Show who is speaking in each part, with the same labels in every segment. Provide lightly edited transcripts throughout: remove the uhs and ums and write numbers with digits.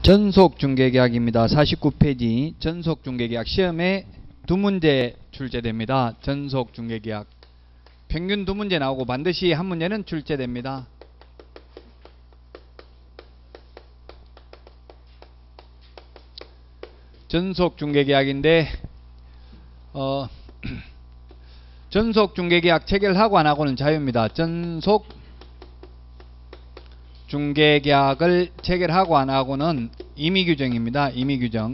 Speaker 1: 전속중개계약입니다. 49페이지 전속중개계약 시험에 2문제 출제됩니다. 전속중개계약 평균 2문제 나오고 반드시 1문제는 출제됩니다. 전속중개계약인데 전속중개계약 체결하고 안 하고는 자유입니다. 전속중개계약을 체결하고 안 하고는 임의규정입니다. 임의규정.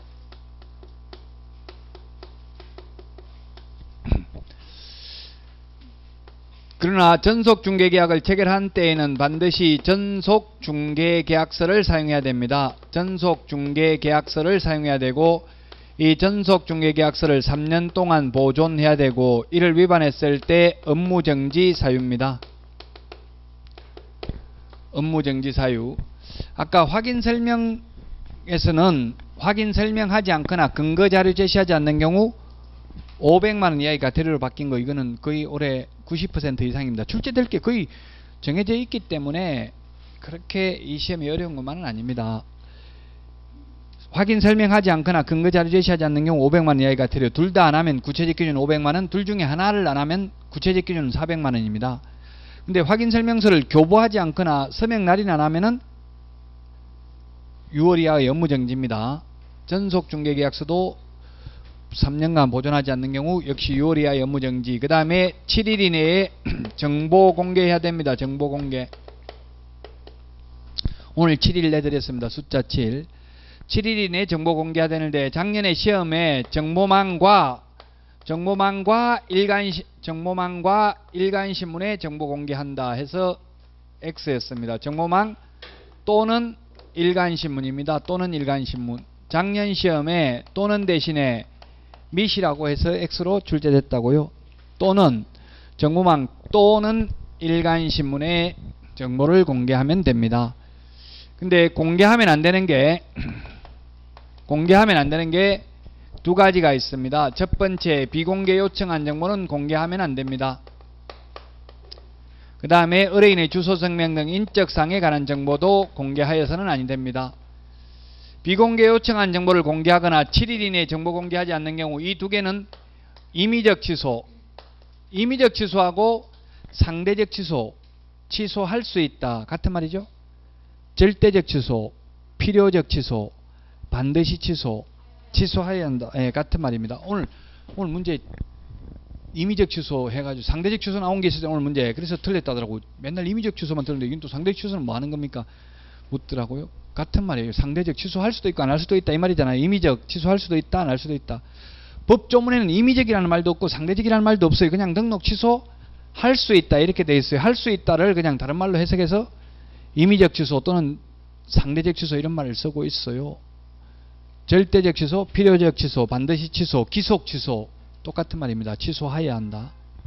Speaker 1: 그러나 전속중개계약을 체결한 때에는 반드시 전속중개계약서를 사용해야 됩니다. 전속중개계약서를 사용해야 되고 이 전속중개계약서를 3년 동안 보존해야 되고 이를 위반했을 때 업무정지 사유입니다. 업무정지 사유. 아까 확인설명에서는 확인설명하지 않거나 근거자료 제시하지 않는 경우 500만원 이하의 과태료로 바뀐 거 이거는 거의 올해 90% 이상입니다. 출제될 게 거의 정해져 있기 때문에 그렇게 이 시험이 어려운 것만은 아닙니다. 확인 설명하지 않거나 근거자료 제시하지 않는 경우 500만원 이하의 과태료. 둘 다 안 하면 구체적 기준 500만원, 둘 중에 하나를 안 하면 구체적 기준은 400만원입니다. 근데 확인 설명서를 교부하지 않거나 서명 날인 안 하면은 6월 이하의 업무정지입니다. 전속중개계약서도 3년간 보존하지 않는 경우 역시 6월 이하의 업무정지. 그 다음에 7일 이내에 정보 공개해야 됩니다. 정보 공개. 오늘 7일 내드렸습니다. 숫자 7. 7일 이내에 정보 공개해야 되는데 작년에 시험에 정보망과 일간신문에 정보 공개한다 해서 X였습니다. 정보망 또는 일간신문입니다. 또는 일간신문. 작년 시험에 또는 대신에 밋이라고 해서 X로 출제됐다고요. 또는 정보망 또는 일간신문에 정보를 공개하면 됩니다. 근데 공개하면 안 되는 게 두 가지가 있습니다. 첫 번째, 비공개 요청한 정보는 공개하면 안 됩니다. 그 다음에 의뢰인의 주소, 성명 등 인적사항에 관한 정보도 공개하여서는 아니 됩니다. 비공개 요청한 정보를 공개하거나 7일 이내에 정보 공개하지 않는 경우 이 두 개는 임의적 취소, 임의적 취소하고 상대적 취소, 취소할 수 있다 같은 말이죠. 절대적 취소, 필요적 취소, 반드시 취소, 취소해야 한다. 예, 같은 말입니다. 오늘 문제 임의적 취소 해가지고 상대적 취소 나온 게 있을 때 오늘 문제 그래서 틀렸다더라고. 맨날 임의적 취소만 들었는데 이건 또 상대적 취소는 뭐 하는 겁니까? 묻더라고요. 같은 말이에요. 상대적 취소할 수도 있고 안 할 수도 있다 이 말이잖아요. 임의적 취소할 수도 있다 안 할 수도 있다. 법조문에는 임의적이라는 말도 없고 상대적이라는 말도 없어요. 그냥 등록 취소할 수 있다 이렇게 돼 있어요. 할 수 있다를 그냥 다른 말로 해석해서 임의적 취소 또는 상대적 취소 이런 말을 쓰고 있어요. 절대적 취소, 필요적 취소, 반드시 취소, 기속 취소 똑같은 말입니다. 취소해야 한다.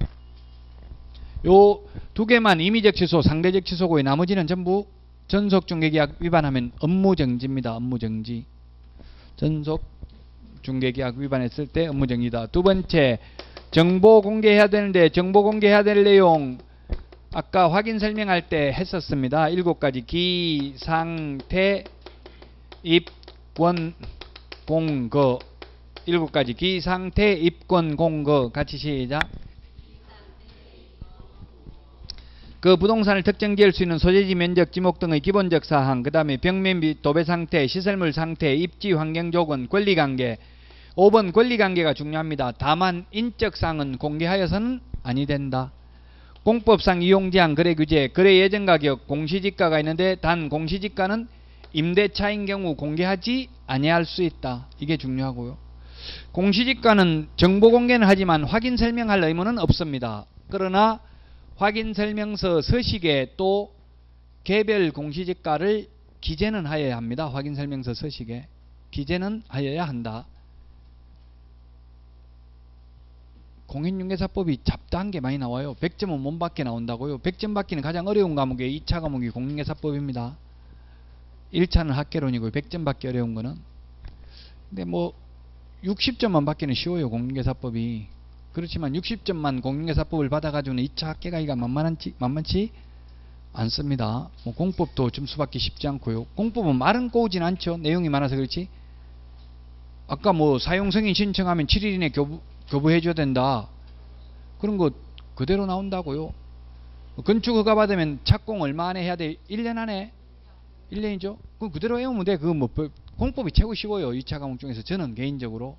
Speaker 1: 요 두 개만 임의적 취소, 상대적 취소고 나머지는 전부 전속중개계약 위반하면 업무정지입니다. 업무정지. 전속중개계약 위반했을 때 업무정지다. 두 번째, 정보 공개해야 되는데 정보 공개해야 될 내용 아까 확인 설명할 때 했었습니다. 7가지 기, 상태, 입권, 공거 7가지 기, 상태, 입권, 공거 같이 시작. 그 부동산을 특정지을 수 있는 소재지, 면적, 지목 등의 기본적 사항, 그 다음에 벽면 및 도배 상태, 시설물 상태, 입지 환경 조건, 권리관계. 5번 권리관계가 중요합니다. 다만 인적사항은 공개하여서는 아니 된다. 공법상 이용제한 거래규제, 거래 예정 가격, 공시지가가 있는데 단 공시지가는 임대차인 경우 공개하지 아니할 수 있다. 이게 중요하고요. 공시지가는 정보 공개는 하지만 확인 설명할 의무는 없습니다. 그러나 확인 설명서 서식에 또 개별 공시지가를 기재는 하여야 합니다. 확인 설명서 서식에 기재는 하여야 한다. 공인중개사법이 잡다한 게 많이 나와요. 100점은 못 받게 나온다고요. 100점 받기는 가장 어려운 과목의 2차 과목이 공인중개사법입니다. 1차는 학개론이고 100점 받기 어려운 거는. 근데 뭐 60점만 받기는 쉬워요. 공인중개사법이. 그렇지만 60점만 공인중개사법을 받아가지고는 2차 합격하기가 만만치 안 씁니다. 뭐 공법도 점수 받기 쉽지 않고요. 공법은 말은 꼬우진 않죠. 내용이 많아서 그렇지. 아까 뭐 사용승인 신청하면 7일 이내 교부해줘야 된다. 그런 거 그대로 나온다고요. 건축 허가 받으면 착공 얼마 안에 해야 돼? 1년 안에? 1년이죠? 그럼 그대로 외우면 돼. 그거 뭐 공법이 최고 쉬워요. 2차 과목 중에서 저는 개인적으로.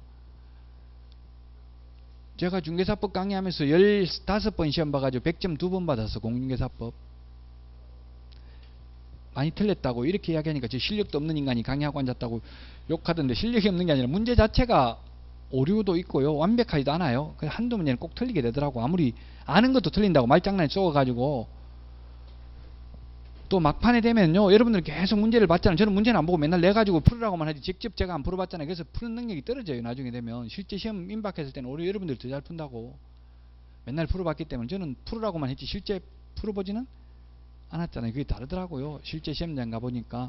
Speaker 1: 제가 중개사법 강의하면서 15번 시험 봐가지고 100점 2번 받았어. 공중개사법. 많이 틀렸다고 이렇게 이야기하니까 저 실력도 없는 인간이 강의하고 앉았다고 욕하던데, 실력이 없는 게 아니라 문제 자체가 오류도 있고요. 완벽하지도 않아요. 한두 문제는 꼭 틀리게 되더라고. 아무리 아는 것도 틀린다고 말장난에 쏘아가지고. 또 막판에 되면요, 여러분들 계속 문제를 봤잖아요. 저는 문제는 안 보고 맨날 내가지고 풀으라고만 하지 직접 제가 안 풀어봤잖아요. 그래서 푸는 능력이 떨어져요. 나중에 되면 실제 시험 임박했을 때는 오히려 여러분들이 더 잘 푼다고. 맨날 풀어봤기 때문에 저는 풀으라고만 했지 실제 풀어보지는 않았잖아요. 그게 다르더라고요. 실제 시험장 가보니까.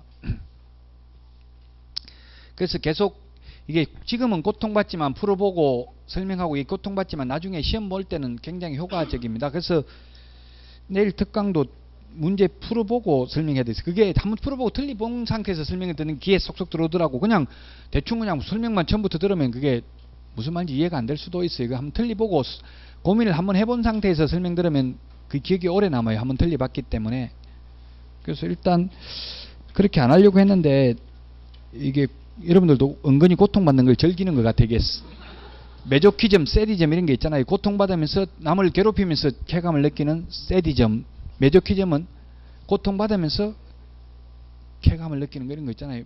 Speaker 1: 그래서 계속 이게 지금은 고통받지만 풀어보고 설명하고, 이게 고통받지만 나중에 시험 볼 때는 굉장히 효과적입니다. 그래서 내일 특강도 문제 풀어보고 설명해야 돼서, 그게 한번 풀어보고 틀리본 상태에서 설명을 듣는 귀에 쏙쏙 들어오더라고. 그냥 대충 그냥 설명만 처음부터 들으면 그게 무슨 말인지 이해가 안 될 수도 있어요. 한번 틀리보고 고민을 한번 해본 상태에서 설명 들으면 그 기억이 오래 남아요. 한번 틀려봤기 때문에. 그래서 일단 그렇게 안 하려고 했는데, 이게 여러분들도 은근히 고통받는 걸 즐기는 것 같아. 이게 메조키즘, 세디즘 이런 게 있잖아요. 고통받으면서 남을 괴롭히면서 쾌감을 느끼는 세디즘. 메조키즘은 고통받으면서 쾌감을 느끼는 거, 이런 거 있잖아요.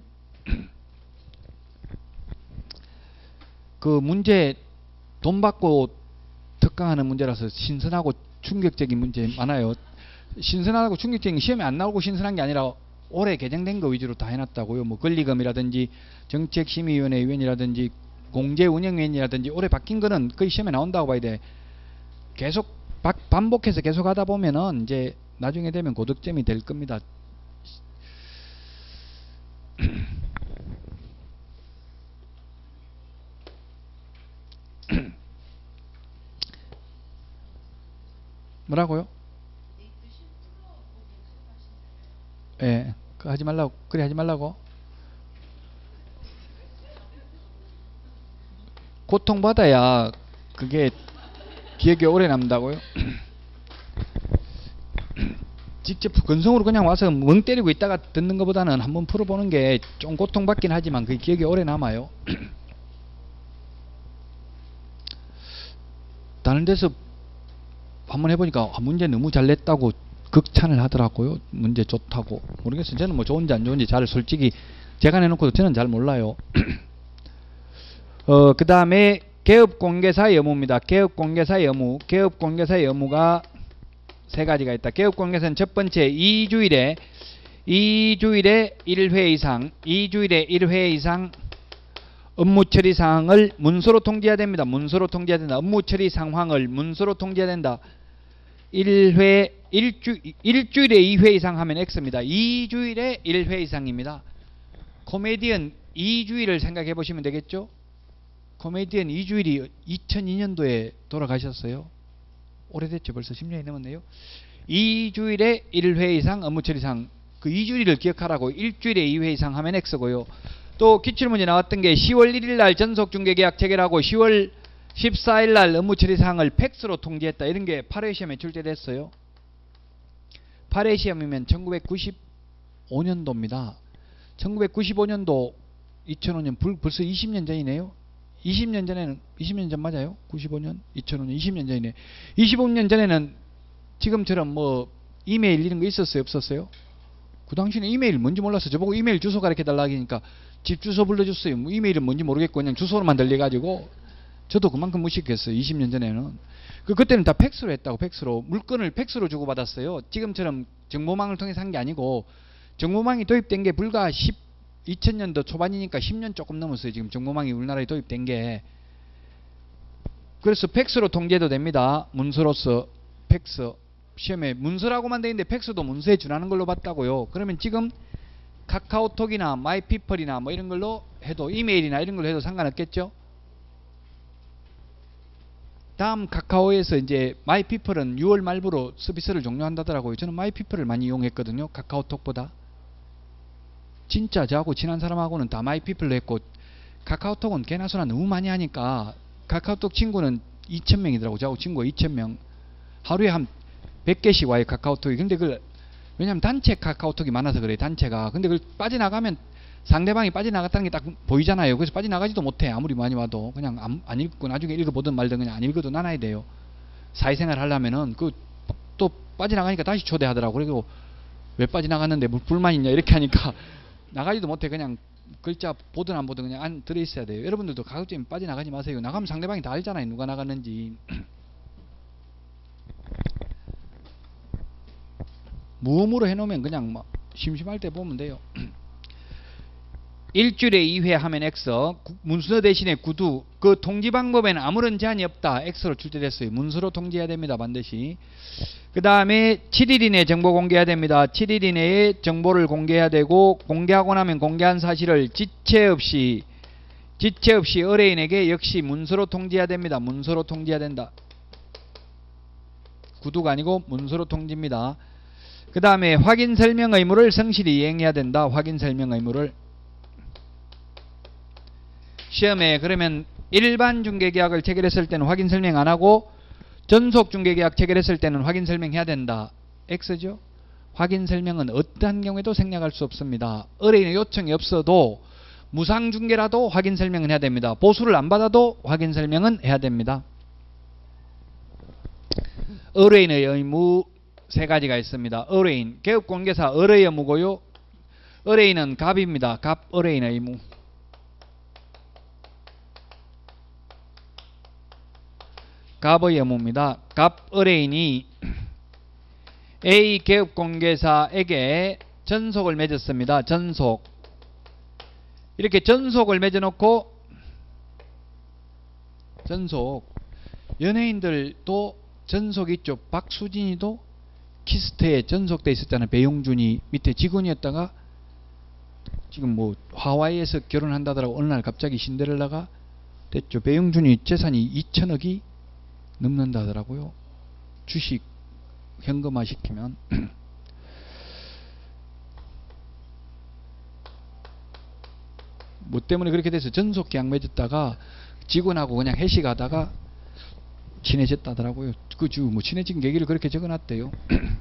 Speaker 1: 그 문제 돈 받고 특강하는 문제라서 신선하고 충격적인 문제 많아요. 신선하고 충격적인 시험에 안 나오고 신선한 게 아니라 올해 개정된 거 위주로 다 해놨다고요. 뭐 권리금이라든지 정책심의위원회 위원이라든지 공제운영위원이라든지 올해 바뀐 거는 거의 시험에 나온다고 봐야 돼. 계속 반복해서 계속 하다 보면은 이제 나중에 되면 고득점이 될 겁니다. 뭐라고요? 예, 그 하지 말라고, 그래 하지 말라고. 고통받아야 그게 기억이 오래 남다고요? 직접 건성으로 그냥 와서 멍 때리고 있다가 듣는 것보다는 한번 풀어보는 게 좀 고통받긴 하지만 그 기억이 오래 남아요. 다른 데서 한번 해보니까 문제 너무 잘 냈다고 극찬을 하더라고요. 문제 좋다고. 모르겠어요. 저는 뭐 좋은지 안 좋은지 잘 솔직히 제가 내놓고도 저는 잘 몰라요. 그 다음에 개업공개사 의무입니다. 개업공개사 의무. 개업공개사 의무가 세 가지가 있다. 개업공개사는 첫 번째 2주일에 1회 이상 업무 처리 사항을 문서로 통지해야 됩니다. 문서로 통지해야 된다. 업무 처리 상황을 문서로 통지해야 된다. 일주일에 2회 이상 하면 X입니다. 2주일에 1회 이상입니다. 코미디언 2주일을 생각해 보시면 되겠죠? 코미디언 2주일이 2002년도에 돌아가셨어요. 오래됐죠. 벌써 10년이 넘었네요. 2주일에 1회 이상 업무 처리상, 그 2주일을 기억하라고. 일주일에 2회 이상 하면 X고요. 또 기출문제 나왔던 게 10월 1일 날 전속중개계약 체결하고 10월 14일 날 업무 처리사항을 팩스로 통지했다. 이런 게 8회 시험에 출제됐어요. 8회 시험이면 1995년도입니다. 1995년도 2005년 벌써 20년 전이네요. 20년 전에는 20년 전 맞아요? 95년, 2005년 20년 전이네. 25년 전에는 지금처럼 뭐 이메일 이런 거 있었어요? 없었어요? 그 당시에는 이메일 뭔지 몰라서 저보고 이메일 주소 가르쳐 달라 하니까 집 주소 불러줬어요. 뭐 이메일은 뭔지 모르겠고 그냥 주소로만 들려가지고 저도 그만큼 무식했어요. 20년 전에는. 그때는 다 팩스로 했다고. 팩스로. 물건을 팩스로 주고받았어요. 지금처럼 정보망을 통해서 한 게 아니고, 정보망이 도입된 게 불과 2000년도 초반이니까 10년 조금 넘었어요. 지금 정보망이 우리나라에 도입된 게. 그래서 팩스로 통제도 됩니다. 문서로서 팩스. 시험에 문서라고만 돼 있는데 팩스도 문서에 준하는 걸로 봤다고요. 그러면 지금 카카오톡이나 마이피플이나 뭐 이런 걸로 해도, 이메일이나 이런 걸로 해도 상관없겠죠? 다음 카카오에서 이제 마이피플은 6월 말부로 서비스를 종료한다더라고요. 저는 마이피플을 많이 이용했거든요. 카카오톡보다. 진짜 저하고 친한 사람하고는 다 마이피플로 했고, 카카오톡은 개나 소나 너무 많이 하니까 카카오톡 친구는 2,000명이더라고. 저하고 친구가 2,000명. 하루에 한 100개씩 와요, 카카오톡이. 근데 왜냐면 단체 카카오톡이 많아서 그래요, 단체가. 근데 그걸 빠져나가면 상대방이 빠져나갔다는 게 딱 보이잖아요. 그래서 빠져나가지도 못해. 아무리 많이 와도. 그냥 안 읽고 나중에 읽어보든 말든 그냥 안 읽어도 나눠야 돼요. 사회생활 하려면은 또 빠져나가니까 다시 초대하더라고. 그리고 왜 빠져나갔는데 뭐 불만 있냐 이렇게 하니까 나가지도 못해. 그냥 글자 보든 안 보든 그냥 안 들어있어야 돼요. 여러분들도 가급적이면 빠져나가지 마세요. 나가면 상대방이 다 알잖아요, 누가 나갔는지. 무음으로 해놓으면 그냥 막 심심할 때 보면 돼요. 일주일에 2회 하면 X, 문서 대신에 구두, 그 통지 방법에는 아무런 제한이 없다. X로 출제됐어요. 문서로 통지해야 됩니다, 반드시. 그 다음에 7일 이내 정보 공개해야 됩니다. 7일 이내에 정보를 공개해야 되고, 공개하고 나면 공개한 사실을 지체 없이 의뢰인에게 역시 문서로 통지해야 됩니다. 문서로 통지해야 된다. 구두가 아니고 문서로 통지입니다. 그 다음에 확인 설명 의무를 성실히 이행해야 된다. 확인 설명 의무를. 시험에 그러면 일반 중개계약을 체결했을 때는 확인 설명 안 하고 전속 중개계약 체결했을 때는 확인 설명해야 된다. X죠. 확인 설명은 어떠한 경우에도 생략할 수 없습니다. 의뢰인의 요청이 없어도 무상 중개라도 확인 설명은 해야 됩니다. 보수를 안 받아도 확인 설명은 해야 됩니다. 의뢰인의 의무 세 가지가 있습니다. 의뢰인, 개업공개사 의뢰 의무고요. 의뢰인은 갑입니다. 갑 의뢰인 의무. 갑의 의무입니다. 갑 의뢰인이 A 개업공개사에게 전속을 맺었습니다. 전속. 이렇게 전속을 맺어놓고, 전속. 연예인들도 전속 있죠. 박수진이도 키스트에 전속돼 있었잖아요. 배용준이 밑에 직원이었다가 지금 뭐 하와이에서 결혼한다더라고. 어느 날 갑자기 신데렐라가 됐죠. 배용준이 재산이 2천억이 넘는다더라고요. 주식 현금화 시키면. 뭐 때문에 그렇게 돼서 전속 계약 맺었다가 직원하고 그냥 회식하다가 친해졌다더라고요. 뭐 친해진 계기를 그렇게 적어놨대요.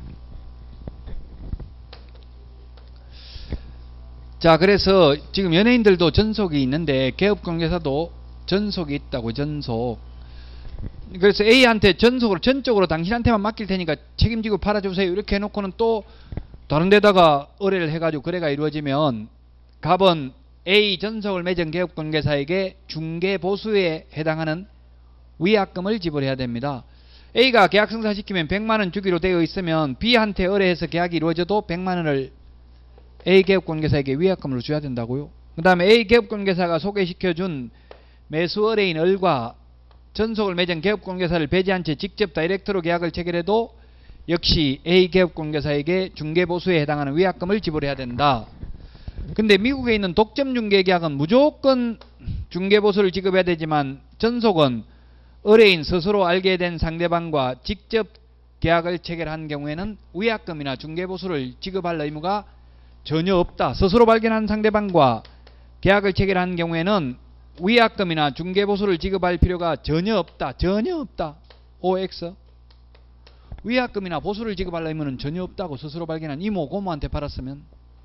Speaker 1: 자, 그래서 지금 연예인들도 전속이 있는데 개업공개사도 전속이 있다고. 전속. 그래서 A한테 전속으로 전적으로 당신한테만 맡길 테니까 책임지고 팔아주세요 이렇게 해놓고는 또 다른 데다가 의뢰를 해가지고 거래가 이루어지면 갑은 A 전속을 맺은 개업공개사에게 중개보수에 해당하는 위약금을 지불해야 됩니다. A가 계약 성사시키면 100만원 주기로 되어 있으면 B한테 의뢰해서 계약이 이루어져도 100만원을 A 개업공개사에게 위약금으로 줘야 된다고요. 그 다음에 A 개업공개사가 소개시켜준 매수 의뢰인 을과 전속을 맺은 개업공개사를 배제한 채 직접 다이렉트로 계약을 체결해도 역시 A 개업공개사에게 중개보수에 해당하는 위약금을 지불해야 된다. 근데 미국에 있는 독점 중개계약은 무조건 중개보수를 지급해야 되지만 전속은 의뢰인 스스로 알게 된 상대방과 직접 계약을 체결한 경우에는 위약금이나 중개보수를 지급할 의무가 전혀 없다. 스스로 발견한 상대방과 계약을 체결한 경우에는 위약금이나 중개보수를 지급할 필요가 전혀 없다. 전혀 없다. OX. 위약금이나 보수를 지급할 의무는 전혀 없다고. 스스로 발견한 이모 고모한테 팔았으면.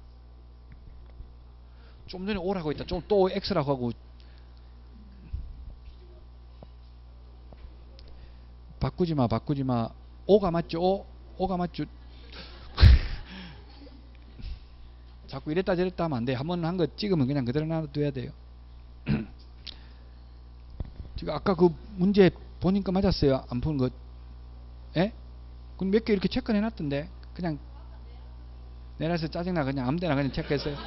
Speaker 1: 좀 전에 O라고 했다. 좀 또 X라고 하고. 바꾸지 마. O가 맞죠? O가 맞죠? 자꾸 이랬다 저랬다 하면 안 돼. 한 번 한 거 찍으면 그냥 그대로 놔둬야 돼요. 지금 아까 그 문제 본인 거 맞았어요? 안 푸는 거? 예? 그럼 몇 개 이렇게 체크해 놨던데. 그냥 내려서 짜증나 그냥 아무데나 그냥 체크했어요.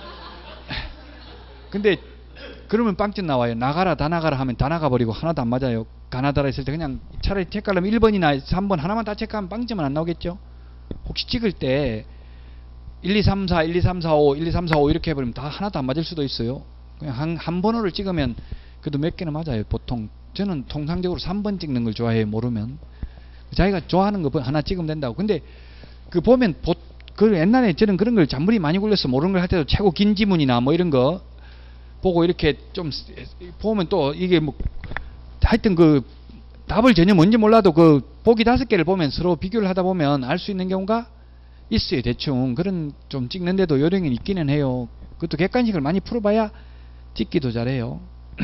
Speaker 1: 근데 그러면 빵점 나와요. 나가라 다 나가라 하면 다 나가버리고 하나도 안 맞아요. 가나다라 했을 때 그냥 차라리 체크하려면 1번이나 3번 하나만 다 체크하면 빵점은 안 나오겠죠. 혹시 찍을 때 1, 2, 3, 4, 1, 2, 3, 4, 5, 1, 2, 3, 4, 5 이렇게 해버리면 다 하나도 안 맞을 수도 있어요. 그냥 한 번호를 찍으면 그래도 몇 개는 맞아요. 보통 저는 통상적으로 3번 찍는 걸 좋아해요. 모르면 자기가 좋아하는 거 하나 찍으면 된다고. 근데 그 보면 그 옛날에 저는 그런 걸 잔머리 많이 굴려서 모르는 걸 할 때도 최고 긴 지문이나 뭐 이런 거 보고 이렇게 좀 보면 또 이게 뭐 하여튼 그 답을 전혀 뭔지 몰라도 그 보기 5개를 보면 서로 비교를 하다 보면 알 수 있는 경우가 있어요. 대충 그런 좀 찍는데도 요령이 있기는 해요. 그것도 객관식을 많이 풀어봐야 찍기도 잘해요.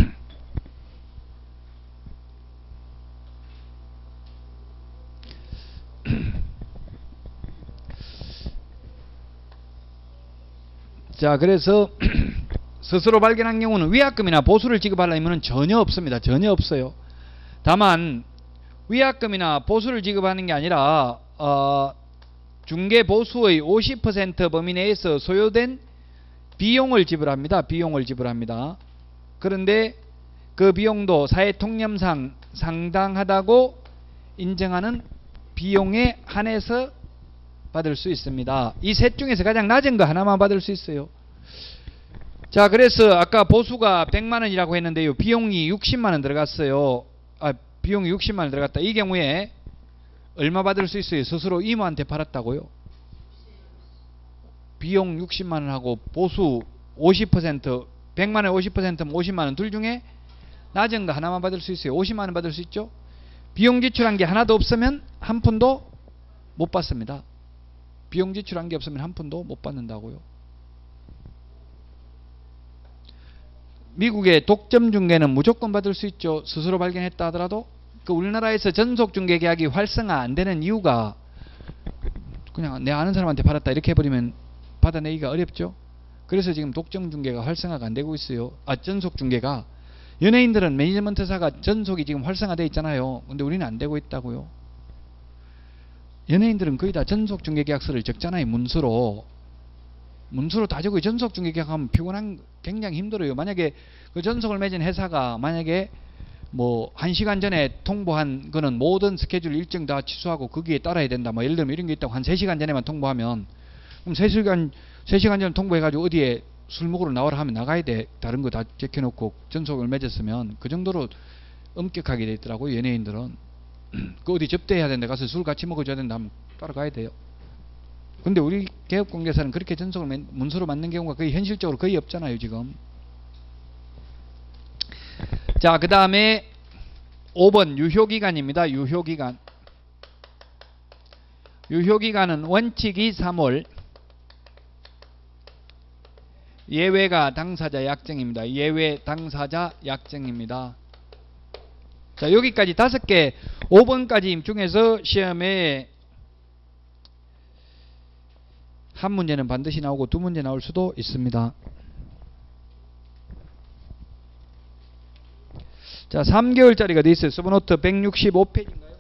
Speaker 1: 자, 그래서 스스로 발견한 경우는 위약금이나 보수를 지급하려면 전혀 없습니다. 전혀 없어요. 다만 위약금이나 보수를 지급하는 게 아니라 중개 보수의 50% 범위 내에서 소요된 비용을 지불합니다. 비용을 지불합니다. 그런데 그 비용도 사회 통념상 상당하다고 인정하는 비용에 한해서 받을 수 있습니다. 이 셋 중에서 가장 낮은 거 하나만 받을 수 있어요. 자, 그래서 아까 보수가 100만원이라고 했는데요. 비용이 60만원 들어갔어요. 비용이 60만원 들어갔다. 이 경우에 얼마 받을 수 있어요? 스스로 이모한테 팔았다고요? 비용 60만원하고 보수 50%, 100만원 50%면 50만원 둘 중에 낮은 거 하나만 받을 수 있어요. 50만원 받을 수 있죠? 비용 지출한 게 하나도 없으면 한 푼도 못 받습니다. 비용 지출한 게 없으면 한 푼도 못 받는다고요. 미국의 독점 중개는 무조건 받을 수 있죠. 스스로 발견했다 하더라도. 그 우리나라에서 전속 중개 계약이 활성화 안 되는 이유가 그냥 내 아는 사람한테 팔았다 이렇게 해버리면 받아내기가 어렵죠. 그래서 지금 독점 중개가 활성화가 안 되고 있어요. 전속 중개가. 연예인들은 매니지먼트사가 전속이 지금 활성화되어 있잖아요. 근데 우리는 안 되고 있다고요. 연예인들은 거의 다 전속 중개 계약서를 적잖아요. 문서로 다 적어요. 전속 중개 계약하면 굉장히 힘들어요. 만약에 그 전속을 맺은 회사가 만약에 뭐 1시간 전에 통보한 거는 모든 스케줄 일정 다 취소하고 거기에 따라야 된다. 뭐 예를 들면 이런 게 있다고 한 3시간 전에만 통보하면 그럼 3시간 전에 통보해가지고 어디에 술 먹으러 나오라 하면 나가야 돼. 다른 거 다 제껴놓고 전속을 맺었으면 그 정도로 엄격하게 돼 있더라고요. 연예인들은. 그 어디 접대해야 되는데 가서 술 같이 먹어줘야 된다 하면 따라가야 돼요. 근데 우리 개업공개사는 그렇게 전속을 문서로 맞는 경우가 거의 현실적으로 거의 없잖아요. 지금. 자, 그 다음에 5번 유효기간입니다. 유효기간. 유효기간은 원칙이 3월, 예외가 당사자 약정입니다. 예외 당사자 약정입니다. 자, 여기까지 5개 5번까지 중에서 시험에 한 문제는 반드시 나오고 2문제 나올 수도 있습니다. 자, 3개월짜리가 돼 있어요. 서브노트 165페이지인가요?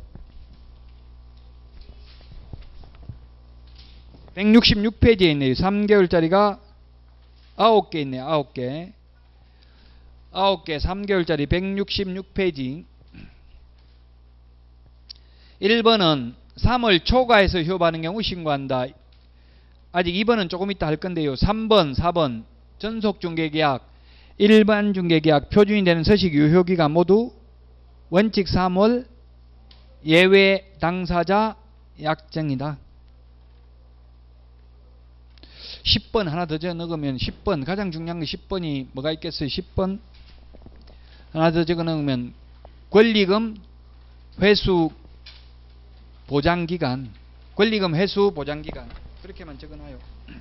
Speaker 1: 166페이지에 있네요. 3개월짜리가 9개 있네요. 9개 3개월짜리 166페이지. 1번은 3월 초과해서 휴업하는 경우 신고한다. 아직 2번은 조금 이따 할 건데요. 3번, 4번 전속중개계약, 일반중개계약, 표준이 되는 서식 유효기간 모두 원칙 3월, 예외 당사자 약정이다. 10번 하나 더 적어 넣으면 10번 가장 중요한 게 10번이 뭐가 있겠어요? 10번 하나 더 적어 넣으면 권리금 회수 보장기간, 권리금 회수 보장기간 그렇게만 적어놔요.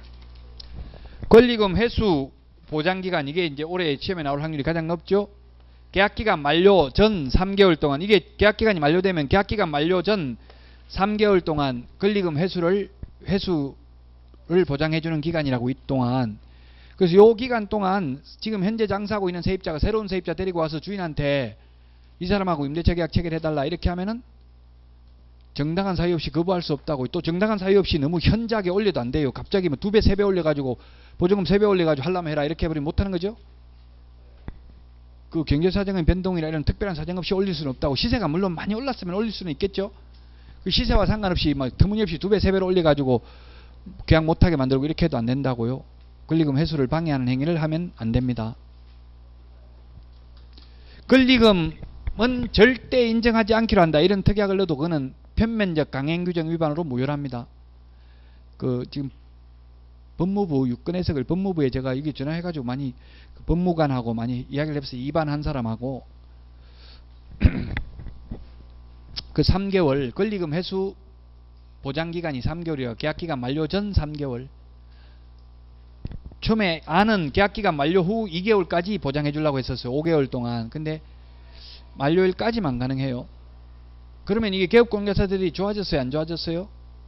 Speaker 1: 권리금 회수 보장기간, 이게 이제 올해 시험에 나올 확률이 가장 높죠. 계약기간 만료 전 3개월 동안, 이게 계약기간이 만료되면 계약기간 만료 전 3개월 동안 권리금 회수를 보장해주는 기간이라고, 이 동안. 그래서 요 기간 동안 지금 현재 장사하고 있는 세입자가 새로운 세입자 데리고 와서 주인한테 이 사람하고 임대차 계약 체결해달라 이렇게 하면은 정당한 사유 없이 거부할 수 없다고. 또 정당한 사유 없이 너무 현저하게 올려도 안 돼요. 갑자기 뭐 2배, 3배 올려가지고 보증금 3배 올려가지고 하려면 해라 이렇게 해버리면 못하는 거죠. 그 경제사정의 변동이나 이런 특별한 사정 없이 올릴 수는 없다고. 시세가 물론 많이 올랐으면 올릴 수는 있겠죠. 그 시세와 상관없이 막 터무니없이 2배, 3배를 올려가지고 계약 못하게 만들고 이렇게 해도 안 된다고요. 권리금 회수를 방해하는 행위를 하면 안 됩니다. 권리금 절대 인정하지 않기로 한다. 이런 특약을 넣어도 그거는 편면적 강행규정 위반으로 무효랍니다. 그 지금 법무부 유권 해석을 법무부에 제가 이게 전화해가지고 많이 그 법무관하고 많이 이야기를 해서 위반한 사람하고 그 3개월 권리금 회수 보장기간이 3개월이에요. 계약기간 만료 전 3개월. 처음에 안은 계약기간 만료 후 2개월까지 보장해 주려고 했었어요. 5개월 동안. 근데 만료일까지만 가능해요. 그러면 이게 개업공개사들이 좋아졌어요? 안 좋아졌어요?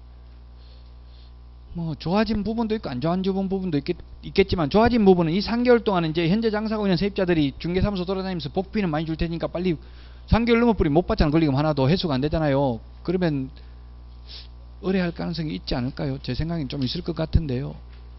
Speaker 1: 뭐 좋아진 부분도 있고 안 좋아진 부분도 있겠지만 좋아진 부분은 이 3개월 동안은 이제 현재 장사하고 있는 세입자들이 중개사무소 돌아다니면서 복비는 많이 줄 테니까 빨리 3개월 넘어버리면 못 받잖아. 권리금 하나도 회수가 안 되잖아요. 그러면 의뢰할 가능성이 있지 않을까요? 제 생각엔 좀 있을 것 같은데요.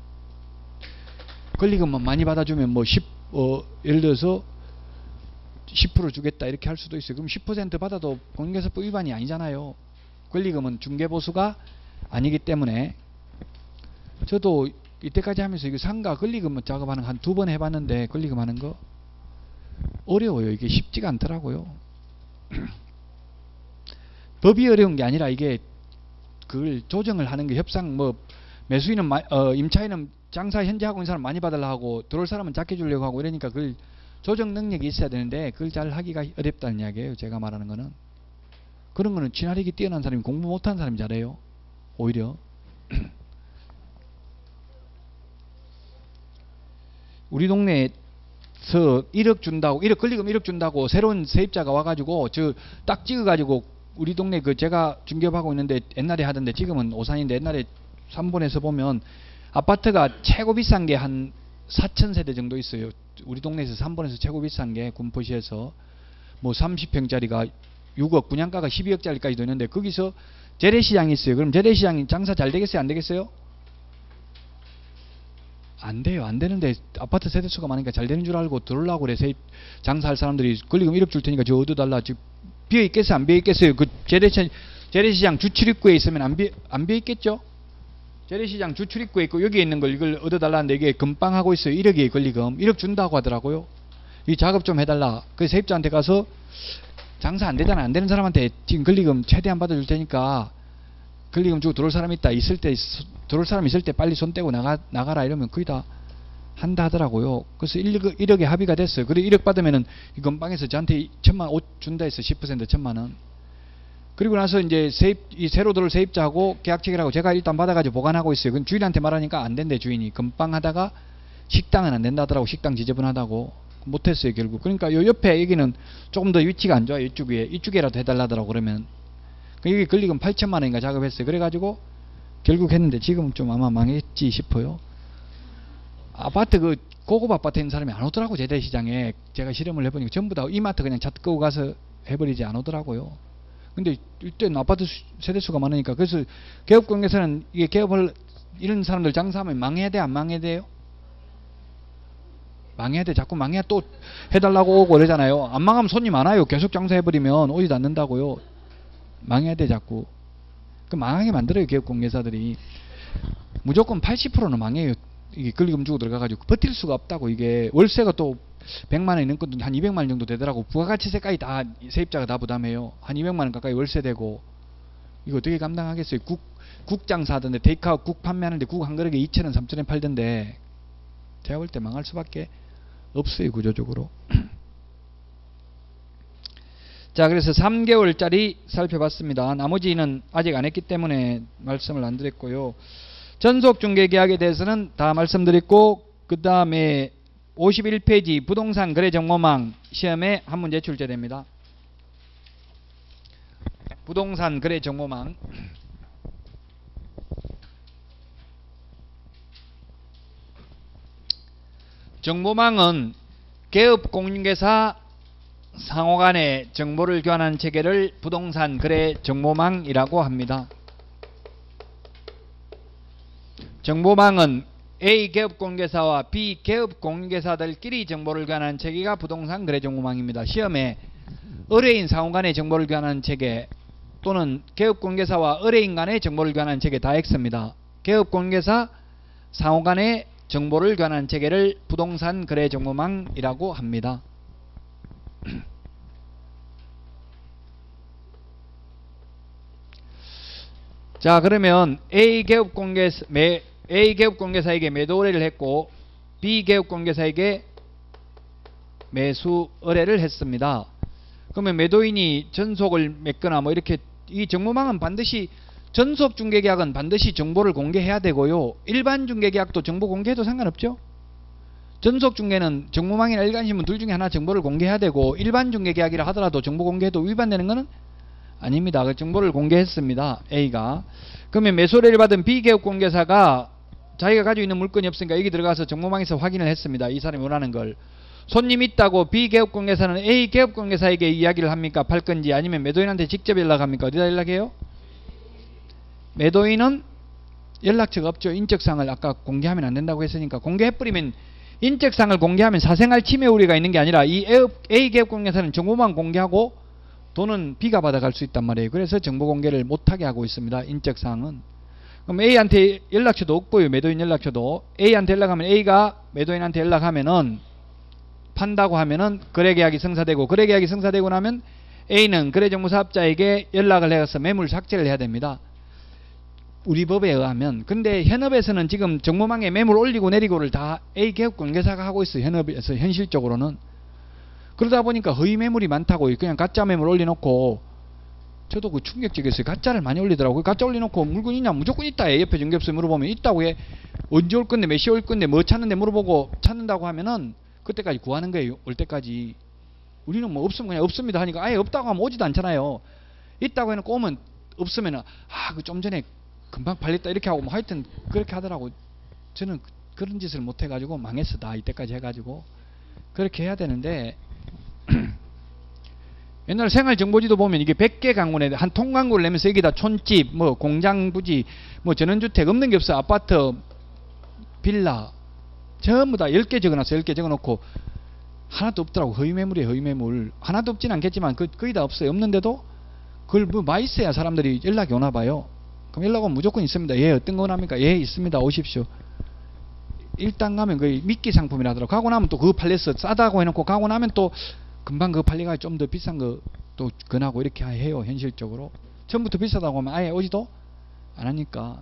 Speaker 1: 권리금만 많이 받아주면 뭐 예를 들어서 10% 주겠다 이렇게 할 수도 있어요. 그럼 10% 받아도 공인중개사법 위반이 아니잖아요. 권리금은 중개보수가 아니기 때문에. 저도 이때까지 하면서 이거 상가 권리금 작업하는 거 한 2번 해봤는데 권리금 하는 거 어려워요. 이게 쉽지가 않더라고요. 법이 어려운 게 아니라 이게 그걸 조정을 하는 게 협상 뭐 매수인은 임차인은 장사 현재 하고 있는 사람 많이 받으려고 하고 들어올 사람은 작게 주려고 하고 이러니까 그걸 조정 능력이 있어야 되는데 그걸 잘 하기가 어렵다는 이야기예요. 제가 말하는 거는. 그런 거는 친화력이 뛰어난 사람이 공부 못하는 사람이 잘해요. 오히려. 우리 동네에서 1억 준다고 1억 권리금 1억 준다고 새로운 세입자가 와가지고 저 딱 찍어가지고 우리 동네 그 제가 중개업하고 있는데 옛날에 하던데 지금은 오산인데 옛날에 3번에서 보면 아파트가 최고 비싼 게 한 4,000세대 정도 있어요. 우리 동네에서 3번에서 최고 비싼 게 군포시에서 뭐 30평짜리가 6억 분양가가 12억짜리까지도 있는데 거기서 재래시장이 있어요. 그럼 재래시장이 장사 잘 되겠어요? 안 되겠어요? 안 돼요. 안 되는데 아파트 세대수가 많으니까 잘 되는 줄 알고 들어오려고 그래. 장사할 사람들이 권리금 1억 줄 테니까 저 얻어달라. 지금 비어있겠어요? 안 비어있겠어요? 그 재래시장 주출입구에 있으면 안 비어있겠죠? 재래시장 주출입구에 있고 여기에 있는 걸 이걸 얻어달라는데 이게 금빵하고 있어요. 1억이에요. 권리금. 1억 준다고 하더라고요. 이 작업 좀 해달라. 그래서 세입자한테 가서 장사 안 되잖아. 안 되는 사람한테 지금 권리금 최대한 받아줄 테니까 권리금 주고 들어올 사람 있다. 들어올 사람 있을 때 빨리 손 떼고 나가라 이러면 거의 다 한다 하더라고요. 그래서 1억에 합의가 됐어요. 그리고 1억 받으면은 이 건빵에서 저한테 1,000만 원 준다 했어요. 10% 1,000만 원. 그리고 나서 이제 이 새로 들어올 세입자하고 계약 체결하고 제가 일단 받아가지고 보관하고 있어요. 그럼 주인한테 말하니까 안 된대. 주인이 건빵 하다가 식당은 안 된다 하더라고. 식당 지저분하다고 못했어요 결국. 그러니까 요 옆에 여기는 조금 더 위치가 안 좋아요. 이쪽에라도 해달라더라고. 그러면 여기 권리금 8,000만 원인가 작업했어요. 그래가지고 결국 했는데 지금은 좀 아마 망했지 싶어요. 아파트 그 고급 아파트 있는 사람이 안 오더라고. 재래시장에 제가 실험을 해보니까 전부 다 이마트 그냥 차 끄고 가서 해버리지 안 오더라고요. 근데 이때는 아파트 세대수가 많으니까. 그래서 개업공개사는 이게 개업을 이런 사람들 장사하면 망해야 돼? 안 망해야 돼요? 망해야 돼. 자꾸 망해야 또 해달라고 오고 그러잖아요. 안 망하면 손님 안 와요. 계속 장사해버리면 오지도 않는다고요. 망해야 돼 자꾸. 그 망하게 만들어요. 개업공개사들이. 무조건 80%는 망해요. 이게 권리금 주고 들어가가지고 버틸 수가 없다고. 이게 월세가 또 100만 원이 넘고 한 200만 원 정도 되더라고. 부가가치세까지 다 세입자가 다 부담해요. 한 200만 원 가까이 월세되고. 이거 어떻게 감당하겠어요? 국 장사하던데 테이크아웃 국 판매하는데 국 한 그릇에 2,000원 3,000원 팔던데 제가 볼 때 망할 수밖에 없어요. 구조적으로. 자, 그래서 3개월짜리 살펴봤습니다. 나머지는 아직 안 했기 때문에 말씀을 안 드렸고요. 전속중개계약에 대해서는 다 말씀드렸고, 그 다음에 51페이지 부동산 거래 정보망 시험에 한 문제 출제됩니다. 부동산 거래 정보망. 정보망은 개업 공인중개사 상호간의 정보를 교환하는 체계를 부동산 거래 정보망이라고 합니다. 정보망은 A 개업공개사와 B 개업공개사들끼리 정보를 교환하는 체계가 부동산 거래 정보망입니다. 시험에 의뢰인 상호간의 정보를 교환하는 체계 또는 개업공개사와 의뢰인 간의 정보를 교환하는 체계 다 X입니다. 개업공개사 상호간의 정보를 교환하는 체계를 부동산 거래 정보망이라고 합니다. 자, 그러면 A 계급공개사에게 매도 의뢰를 했고 B 계급공개사에게 매수 의뢰를 했습니다. 그러면 매도인이 전속을 맺거나 뭐 이렇게, 이 정보망은 반드시, 전속 중개계약은 반드시 정보를 공개해야 되고요. 일반 중개계약도 정보 공개해도 상관없죠. 전속 중개는 정보망이나 일간신문 둘 중에 하나 정보를 공개해야 되고, 일반 중개계약이라 하더라도 정보 공개해도 위반되는 것은 아닙니다. 그 정보를 공개했습니다. A가. 그러면 매수의뢰를 받은 B 계급공개사가 자기가 가지고 있는 물건이 없으니까 여기 들어가서 정보망에서 확인을 했습니다. 이 사람이 원하는 걸. 손님 있다고 B 계급공개사는 A 계급공개사에게 이야기를 합니까? 팔 건지, 아니면 매도인한테 직접 연락합니까? 어디다 연락해요? 매도인은 연락처가 없죠. 인적사항을 아까 공개하면 안 된다고 했으니까, 공개해버리면, 인적사항을 공개하면 사생활 침해 우려가 있는 게 아니라 이 A 계급공개사는 정보만 공개하고 돈은 B가 받아갈 수 있단 말이에요. 그래서 정보 공개를 못하게 하고 있습니다. 인적사항은. 그럼 A한테 연락처도 없고요. 매도인 연락처도. A한테 연락하면, A가 매도인한테 연락하면은, 판다고 하면은 거래계약이 성사되고, 거래계약이 성사되고 나면 A는 거래정보사업자에게 연락을 해서 매물 삭제를 해야 됩니다. 우리 법에 의하면. 근데 현업에서는 지금 정보망에 매물 올리고 내리고를 다 A 계급공개사가 하고 있어요. 현업에서 현실적으로는. 그러다 보니까 허위 매물이 많다고, 그냥 가짜 매물 올려놓고, 저도 그 충격적이었어요. 가짜를 많이 올리더라고요. 가짜 올려놓고 물건 있냐? 무조건 있다. 옆에 중개업소에 물어보면 있다고 해. 언제 올 건데, 몇 시에 올 건데, 뭐 찾는데 물어보고 찾는다고 하면은 그때까지 구하는 거예요. 올 때까지. 우리는 뭐 없으면 그냥 없습니다 하니까 아예 없다고 하면 오지도 않잖아요. 있다고 해놓고 오면 없으면은, 그 좀 전에 금방 팔렸다 이렇게 하고, 뭐 하여튼 그렇게 하더라고. 저는 그런 짓을 못 해가지고 망했어. 다 이때까지 해가지고. 그렇게 해야 되는데 옛날 생활정보지도 보면 이게 100개 강원에 한 통광고를 내면서 여기다 촌집, 뭐 공장부지, 뭐 전원주택 없는 게 없어. 아파트, 빌라 전부 다 10개 적어놨어. 10개 적어놓고 하나도 없더라고. 허위매물이에요. 허위매물. 하나도 없진 않겠지만 거의 다 없어요. 없는데도 그걸 뭐 많이 있어야 사람들이 연락이 오나 봐요. 그럼 연락 오면 무조건 있습니다. 예, 어떤 거 원합니까? 예, 있습니다. 오십시오. 일단 가면 거의 미끼 상품이라 하더라고. 가고 나면 또 그거 팔렸어. 싸다고 해놓고 가고 나면 또 금방 그거 팔려가지고 좀 더 비싼 거 또 권하고 이렇게 해요. 현실적으로. 처음부터 비싸다고 하면 아예 오지도 안 하니까.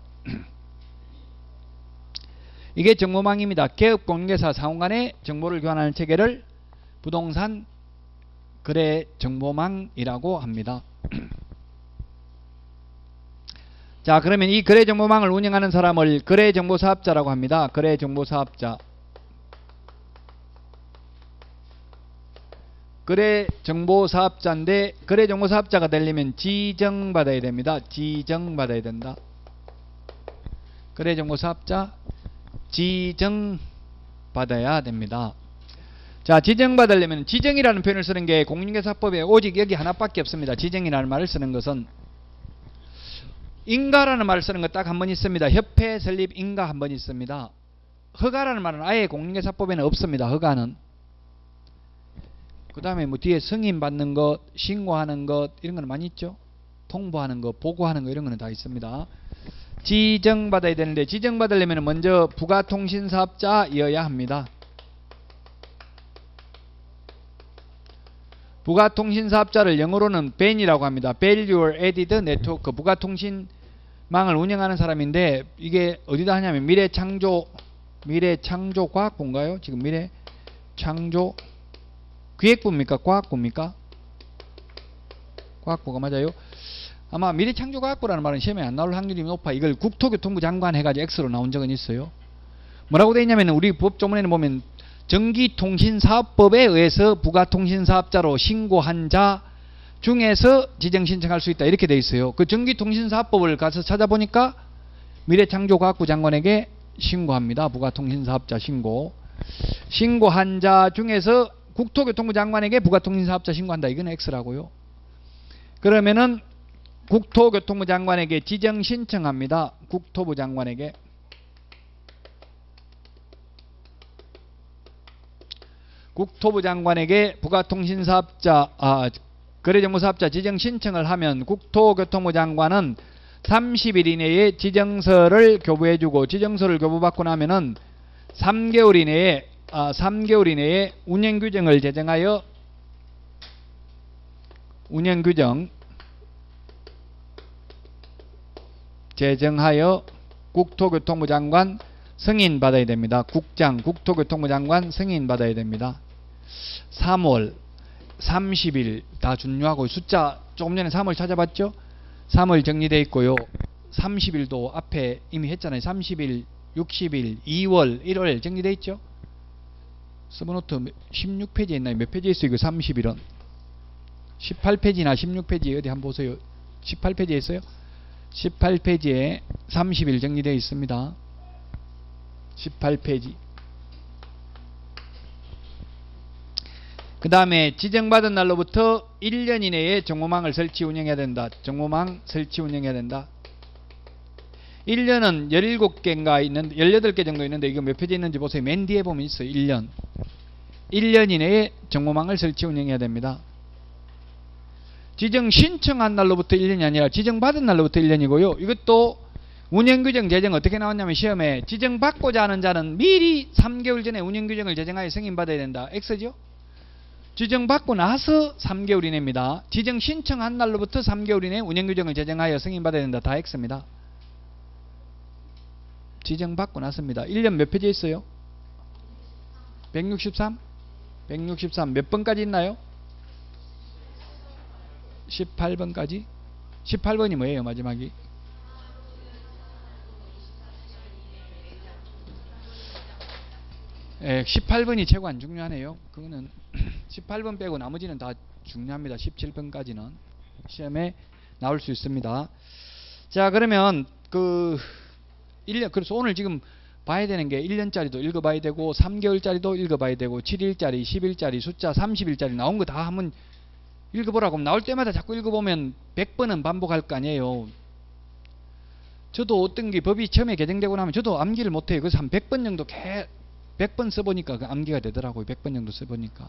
Speaker 1: 이게 정보망입니다. 계급공개사 상호 간의 정보를 교환하는 체계를 부동산 거래 정보망이라고 합니다. 자, 그러면 이 거래 정보망을 운영하는 사람을 거래 정보사업자라고 합니다. 거래 정보사업자. 거래 정보사업자인데, 거래 정보사업자가 되려면 지정받아야 됩니다. 지정받아야 된다. 거래 정보사업자 지정받아야 됩니다. 자, 지정받으려면, 지정이라는 표현을 쓰는 게 공인중개사법에 오직 여기 하나밖에 없습니다. 지정이라는 말을 쓰는 것은. 인가라는 말을 쓰는 거 딱 한 번 있습니다. 협회 설립 인가 한 번 있습니다. 허가라는 말은 아예 공인중개사법에는 없습니다. 허가는. 그 다음에 뭐 뒤에 승인 받는 것, 신고하는 것, 이런 거는 많이 있죠. 통보하는 것, 보고하는 것, 이런 거는 다 있습니다. 지정받아야 되는데, 지정받으려면 먼저 부가통신사업자이어야 합니다. 부가통신사업자를 영어로는 BAN이라고 합니다. Value Added Network. 부가통신망을 운영하는 사람인데, 이게 어디다 하냐면 미래창조과학부인가요? 지금 미래창조 기획부입니까? 과학부입니까? 과학부가 맞아요. 아마 미래창조과학부라는 말은 시험에 안 나올 확률이 높아. 이걸 국토교통부 장관 해가지고 X로 나온 적은 있어요. 뭐라고 되어 있냐면, 우리 법조문에는 보면 전기통신사업법에 의해서 부가통신사업자로 신고한 자 중에서 지정 신청할 수 있다, 이렇게 되어 있어요. 그 전기통신사업법을 가서 찾아보니까 미래창조과학부 장관에게 신고합니다. 부가통신사업자 신고한 자 중에서 국토교통부 장관에게 부가통신사업자 신고한다. 이건 X라고요. 그러면은 국토교통부 장관에게 지정 신청합니다. 국토부 장관에게. 국토부 장관에게 부가통신사업자, 거래정보사업자 지정 신청을 하면 국토교통부 장관은 30일 이내에 지정서를 교부해주고, 지정서를 교부받고 나면은 3개월 이내에 운영규정을 제정하여 운영규정 제정하여 국토교통부 장관 승인 받아야 됩니다. 국장, 국토교통부 장관 승인 받아야 됩니다. 3월 30일 다 중요하고, 숫자 조금 전에 3월 찾아봤죠? 3월 정리되어 있고요. 30일도 앞에 이미 했잖아요. 30일, 60일, 2월, 1월 정리되어 있죠? 서브노트 16페이지에 있나요? 몇 페이지에 있어요? 이거 30일은 18페이지나 16페이지 어디 한번 보세요. 18페이지에 있어요? 18페이지에 30일 정리되어 있습니다. 18페이지. 그 다음에 지정받은 날로부터 1년 이내에 정보망을 설치 운영해야 된다. 정보망 설치 운영해야 된다. 1년은 17개인가 있는데 18개 정도 있는데 이거 몇 페이지 있는지 보세요. 맨 뒤에 보면 있어요. 1년. 1년 이내에 정보망을 설치 운영해야 됩니다. 지정 신청한 날로부터 1년이 아니라 지정받은 날로부터 1년이고요. 이것도 운영규정 제정 어떻게 나왔냐면 시험에 지정받고자 하는 자는 미리 3개월 전에 운영규정을 제정하여 승인받아야 된다. X죠? 지정받고 나서 3개월 이내입니다. 지정 신청한 날로부터 3개월 이내에 운영규정을 제정하여 승인받아야 된다. 다 X입니다. 지정받고 났습니다. 1년 몇 페이지에 있어요? 163? 163 몇 번까지 있나요? 18번까지? 18번이 뭐예요? 마지막이? 예, 18번이 최고 안 중요하네요. 그거는 18번 빼고 나머지는 다 중요합니다. 17번까지는 시험에 나올 수 있습니다. 자, 그러면 그 1년, 그래서 오늘 지금 봐야 되는 게 1년짜리도 읽어봐야 되고 3개월짜리도 읽어봐야 되고 7일짜리, 10일짜리, 숫자 30일짜리 나온 거 다 한번 읽어보라고. 나올 때마다 자꾸 읽어보면 100번은 반복할 거 아니에요. 저도 어떤 게 법이 처음에 개정되고 나면 저도 암기를 못해요. 그래서 한 100번 정도 100번 써보니까 그 암기가 되더라고요. 100번 정도 써보니까.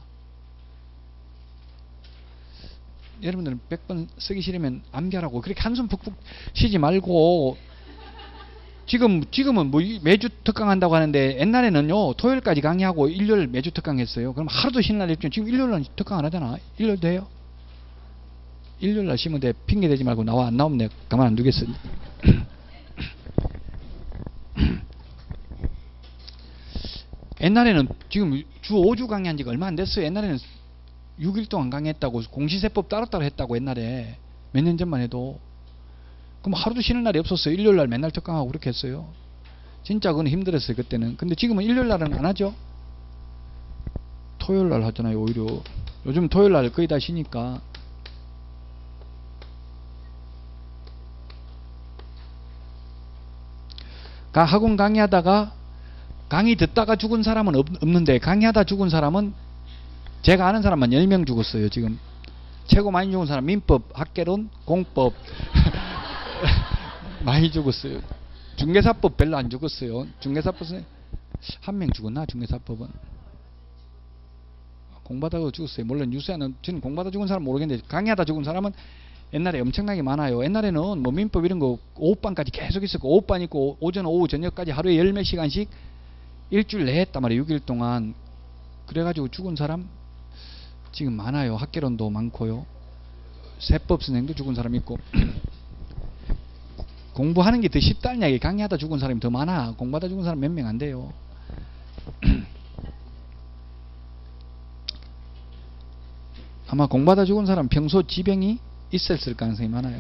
Speaker 1: 여러분들은 100번 쓰기 싫으면 암기하라고. 그렇게 한숨 푹푹 쉬지 말고. 지금은 뭐 매주 특강한다고 하는데 옛날에는요 토요일까지 강의하고 일요일 매주 특강했어요. 그럼 하루도 쉬는 날 있죠. 지금 일요일날 특강 안 하잖아. 일요일도 해요. 일요일날 쉬면 돼. 핑계 대지 말고 나와. 안 나오면 내가 가만 안 두겠어. 옛날에는 지금 주 5주 강의한 지가 얼마 안 됐어요. 옛날에는 6일 동안 강의했다고. 공시세법 따로따로 했다고. 옛날에 몇 년 전만 해도. 그럼 하루도 쉬는 날이 없었어요. 일요일날 맨날 특강하고 그렇게 했어요. 진짜 그건 힘들었어요. 그때는. 근데 지금은 일요일날은 안 하죠. 토요일날 하잖아요. 오히려 요즘 토요일날 거의 다 쉬니까. 학원 강의하다가 강의 듣다가 죽은 사람은 없는데 강의하다 죽은 사람은 제가 아는 사람만 10명 죽었어요. 지금 최고 많이 죽은 사람 민법, 학개론, 공법 많이 죽었어요. 중개사법 별로 안 죽었어요. 중개사법은 한 명 죽었나? 중개사법은 공부하다가 죽었어요. 물론 뉴스에는 저는 공부하다 죽은 사람 모르겠는데 강의하다 죽은 사람은 옛날에 엄청나게 많아요. 옛날에는 뭐 민법 이런 거 오후반까지 계속 있었고 오후반 있고 오전 오후 저녁까지 하루에 10몇 시간씩 일주일 내에 했단 말이에요. 6일 동안. 그래가지고 죽은 사람 지금 많아요. 학개론도 많고요. 세법 선생도 죽은 사람 있고. 공부하는 게 더 쉽다는 이야기. 강의하다 죽은 사람이 더 많아. 공부하다 죽은 사람 몇 명 안 돼요. 아마 공부하다 죽은 사람 평소 지병이 있었을 가능성이 많아요.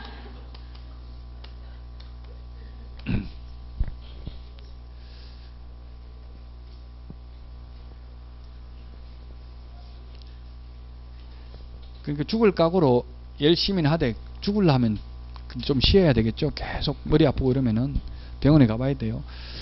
Speaker 1: 그러니까 죽을 각오로 열심히 하되 죽으려면 좀 쉬어야 되겠죠. 계속 머리 아프고 이러면은 병원에 가봐야 돼요.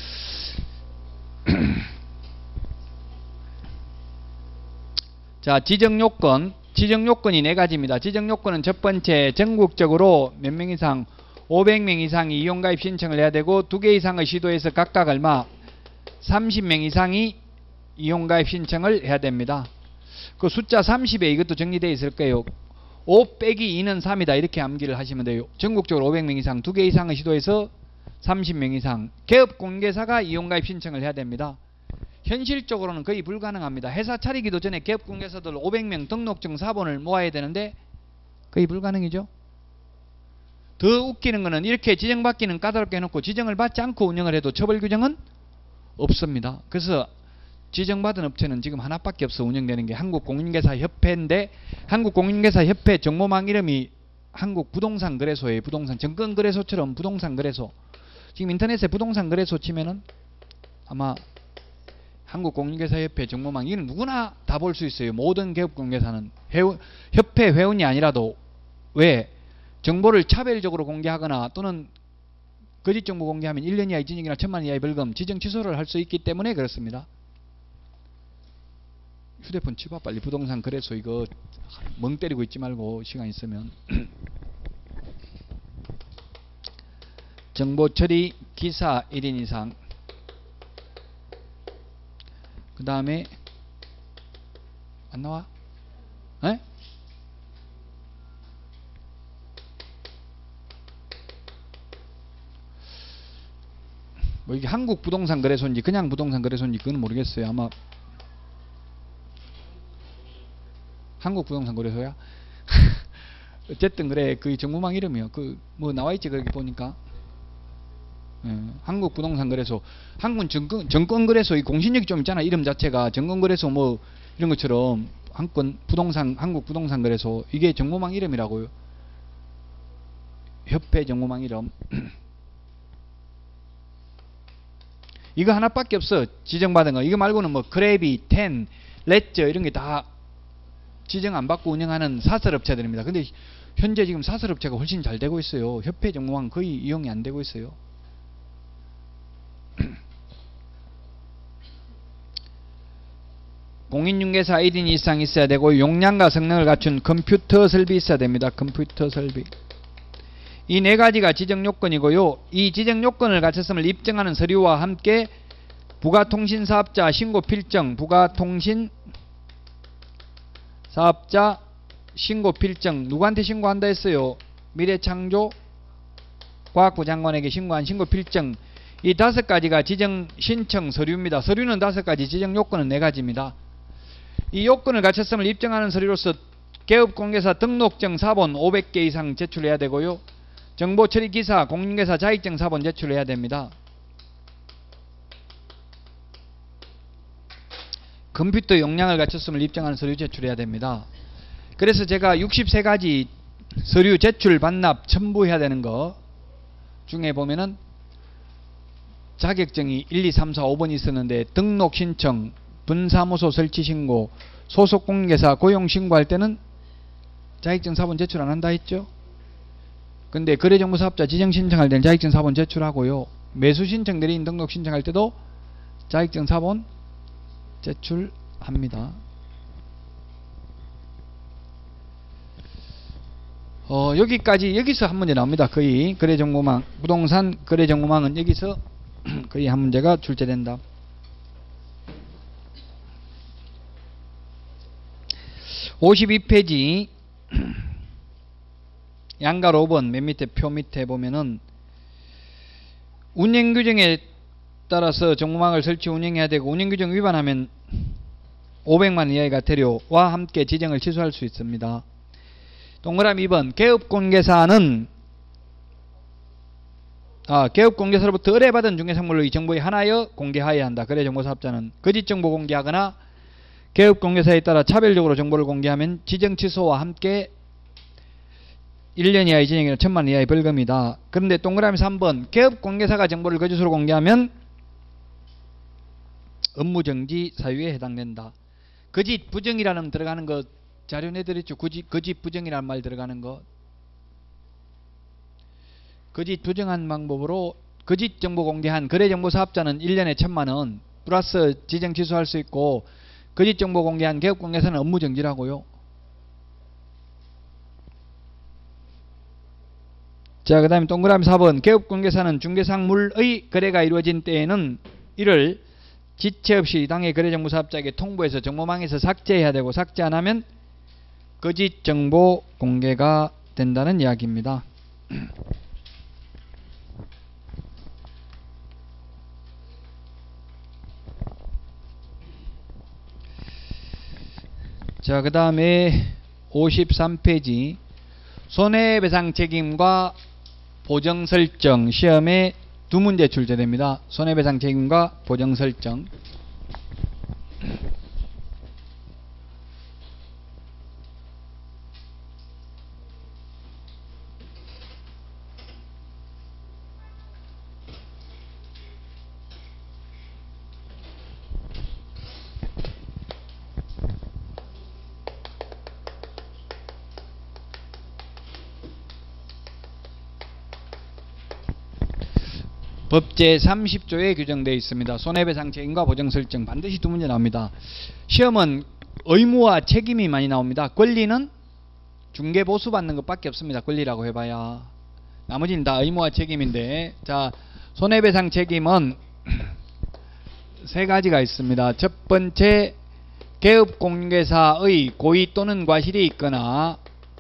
Speaker 1: 자, 지정요건. 지정요건이 4가지입니다. 지정요건은 첫 번째, 전국적으로 몇 명 이상, 500명 이상이 이용가입 신청을 해야 되고 2개 이상의 시도에서 각각 얼마? 30명 이상이 이용가입 신청을 해야 됩니다. 그 숫자 30에 이것도 정리되어 있을 거예요. 5 빼기 2는 3이다. 이렇게 암기를 하시면 돼요. 전국적으로 500명 이상, 2개 이상의 시도에서 30명 이상. 개업공개사가 이용가입 신청을 해야 됩니다. 현실적으로는 거의 불가능합니다. 회사 차리기도 전에 개업공개사들 500명 등록증 사본을 모아야 되는데 거의 불가능이죠. 더 웃기는 거는 이렇게 지정받기는 까다롭게 해놓고 지정을 받지 않고 운영을 해도 처벌 규정은 없습니다. 그래서 지정받은 업체는 지금 하나밖에 없어. 운영되는 게 한국공인중개사협회인데 한국공인중개사협회 정보망 이름이 한국부동산거래소예요. 부동산 정권거래소처럼 부동산거래소. 지금 인터넷에 부동산거래소 치면은 아마 한국공인중개사협회 정보망 이는 누구나 다 볼 수 있어요. 모든 개업공개사는 협회 회원이 아니라도 왜 정보를 차별적으로 공개하거나 또는 거짓 정보 공개하면 1년 이하의 징역이나 1,000만 원 이하의 벌금, 지정 취소를 할 수 있기 때문에 그렇습니다. 휴대폰 치봐 빨리. 부동산 거래소 이거 멍 때리고 있지 말고 시간 있으면. 정보 처리 기사 1인 이상. 그 다음에 안 나와? 에? 뭐 이게 한국 부동산 거래소인지 그냥 부동산 거래소인지 그건 모르겠어요. 아마 한국 부동산 거래소야? 어쨌든 그래. 그 정보망 이름이요. 그 뭐 나와있지 그렇게 보니까. 한국 부동산 거래소. 한국 정권 거래소 이 공신력이 좀 있잖아. 이름 자체가 정권 거래소 뭐 이런 것처럼 한국 부동산 거래소 이게 정보망 이름이라고요. 협회 정보망 이름. 이거 하나밖에 없어. 지정받은 거. 이거 말고는 뭐 그래비, 텐, 레저 이런 게 다 지정 안 받고 운영하는 사설업체들입니다. 근데 현재 지금 사설업체가 훨씬 잘 되고 있어요. 협회 정보망 거의 이용이 안 되고 있어요. 공인중개사 1인 이상 있어야 되고 용량과 성능을 갖춘 컴퓨터 설비 있어야 됩니다. 컴퓨터 설비. 이 네 가지가 지정 요건이고요. 이 지정 요건을 갖췄음을 입증하는 서류와 함께 부가통신사업자 신고필정, 부가통신사업자 신고필정 누구한테 신고한다 했어요? 미래창조과학부 장관에게 신고한 신고필정. 이 5가지가 지정 신청 서류입니다. 서류는 5가지, 지정 요건은 4가지입니다. 이 요건을 갖췄음을 입증하는 서류로서 개업공개사 등록증 사본 500개 이상 제출해야 되고요. 정보처리기사, 공인중개사 자격증 사본 제출해야 됩니다. 컴퓨터 용량을 갖췄음을 입증하는 서류 제출해야 됩니다. 그래서 제가 63가지 서류 제출, 반납, 첨부해야 되는 거 중에 보면은 자격증이 1, 2, 3, 4, 5번이 있었는데 등록 신청, 분사무소 설치 신고, 소속 공인중개사 고용 신고할 때는 자격증 사본 제출 안 한다 했죠. 근데 거래정보사업자 지정 신청할 때는 자격증 사본 제출하고요. 매수 신청, 대리인 등록 신청할 때도 자격증 사본 제출합니다. 여기서 한 문제 나옵니다. 거의 거래정보망, 부동산 거래정보망은 여기서 거의 한 문제가 출제된다. (52페이지) 양가로 5번 맨 밑에 표 밑에 보면은 운영규정에 따라서 정보망을 설치 운영해야 되고 운영규정 위반하면 500만 이하의 과태료와 함께 지정을 취소할 수 있습니다. 동그라미 2번 개업공개사는 개업공개사로부터 의뢰받은 중개상물을 이 정보에 한하여 공개하여야 한다. 거래정보사업자는 거짓정보 공개하거나 개업공개사에 따라 차별적으로 정보를 공개하면 지정 취소와 함께 1년 이하의 징역이나 1,000만 원 이하의 벌금이다. 그런데 동그라미 3번 개업공개사가 정보를 거짓으로 공개하면 업무정지 사유에 해당된다. 거짓 부정이라는 들어가는 거 자료 내드렸죠. 거짓 부정이라는 말 들어가는 거. 거짓 부정한 방법으로 거짓 정보 공개한 거래정보사업자는 1년에 1,000만 원 플러스 지정 취소할 수 있고 거짓 정보 공개한 개업공개사는 업무정지라고요. 자, 그 다음에 동그라미 4번 개업공개사는 중개상물의 거래가 이루어진 때에는 이를 지체 없이 당해 거래정보사업자에게 통보해서 정보망에서 삭제해야 되고 삭제 안 하면 거짓 정보 공개가 된다는 이야기입니다. 자, 그 다음에 53페이지 손해배상 책임과 보정설정 시험에 두 문제 출제됩니다. 손해배상 책임과 보정설정. 법 제30조에 규정되어 있습니다. 손해배상 책임과 보정설정 반드시 두 문제 나옵니다. 시험은 의무와 책임이 많이 나옵니다. 권리는 중개보수 받는 것밖에 없습니다. 권리라고 해봐야. 나머지는 다 의무와 책임인데, 자, 손해배상 책임은 세 가지가 있습니다. 첫 번째, 개업공개사의 고의 또는 과실이 있거나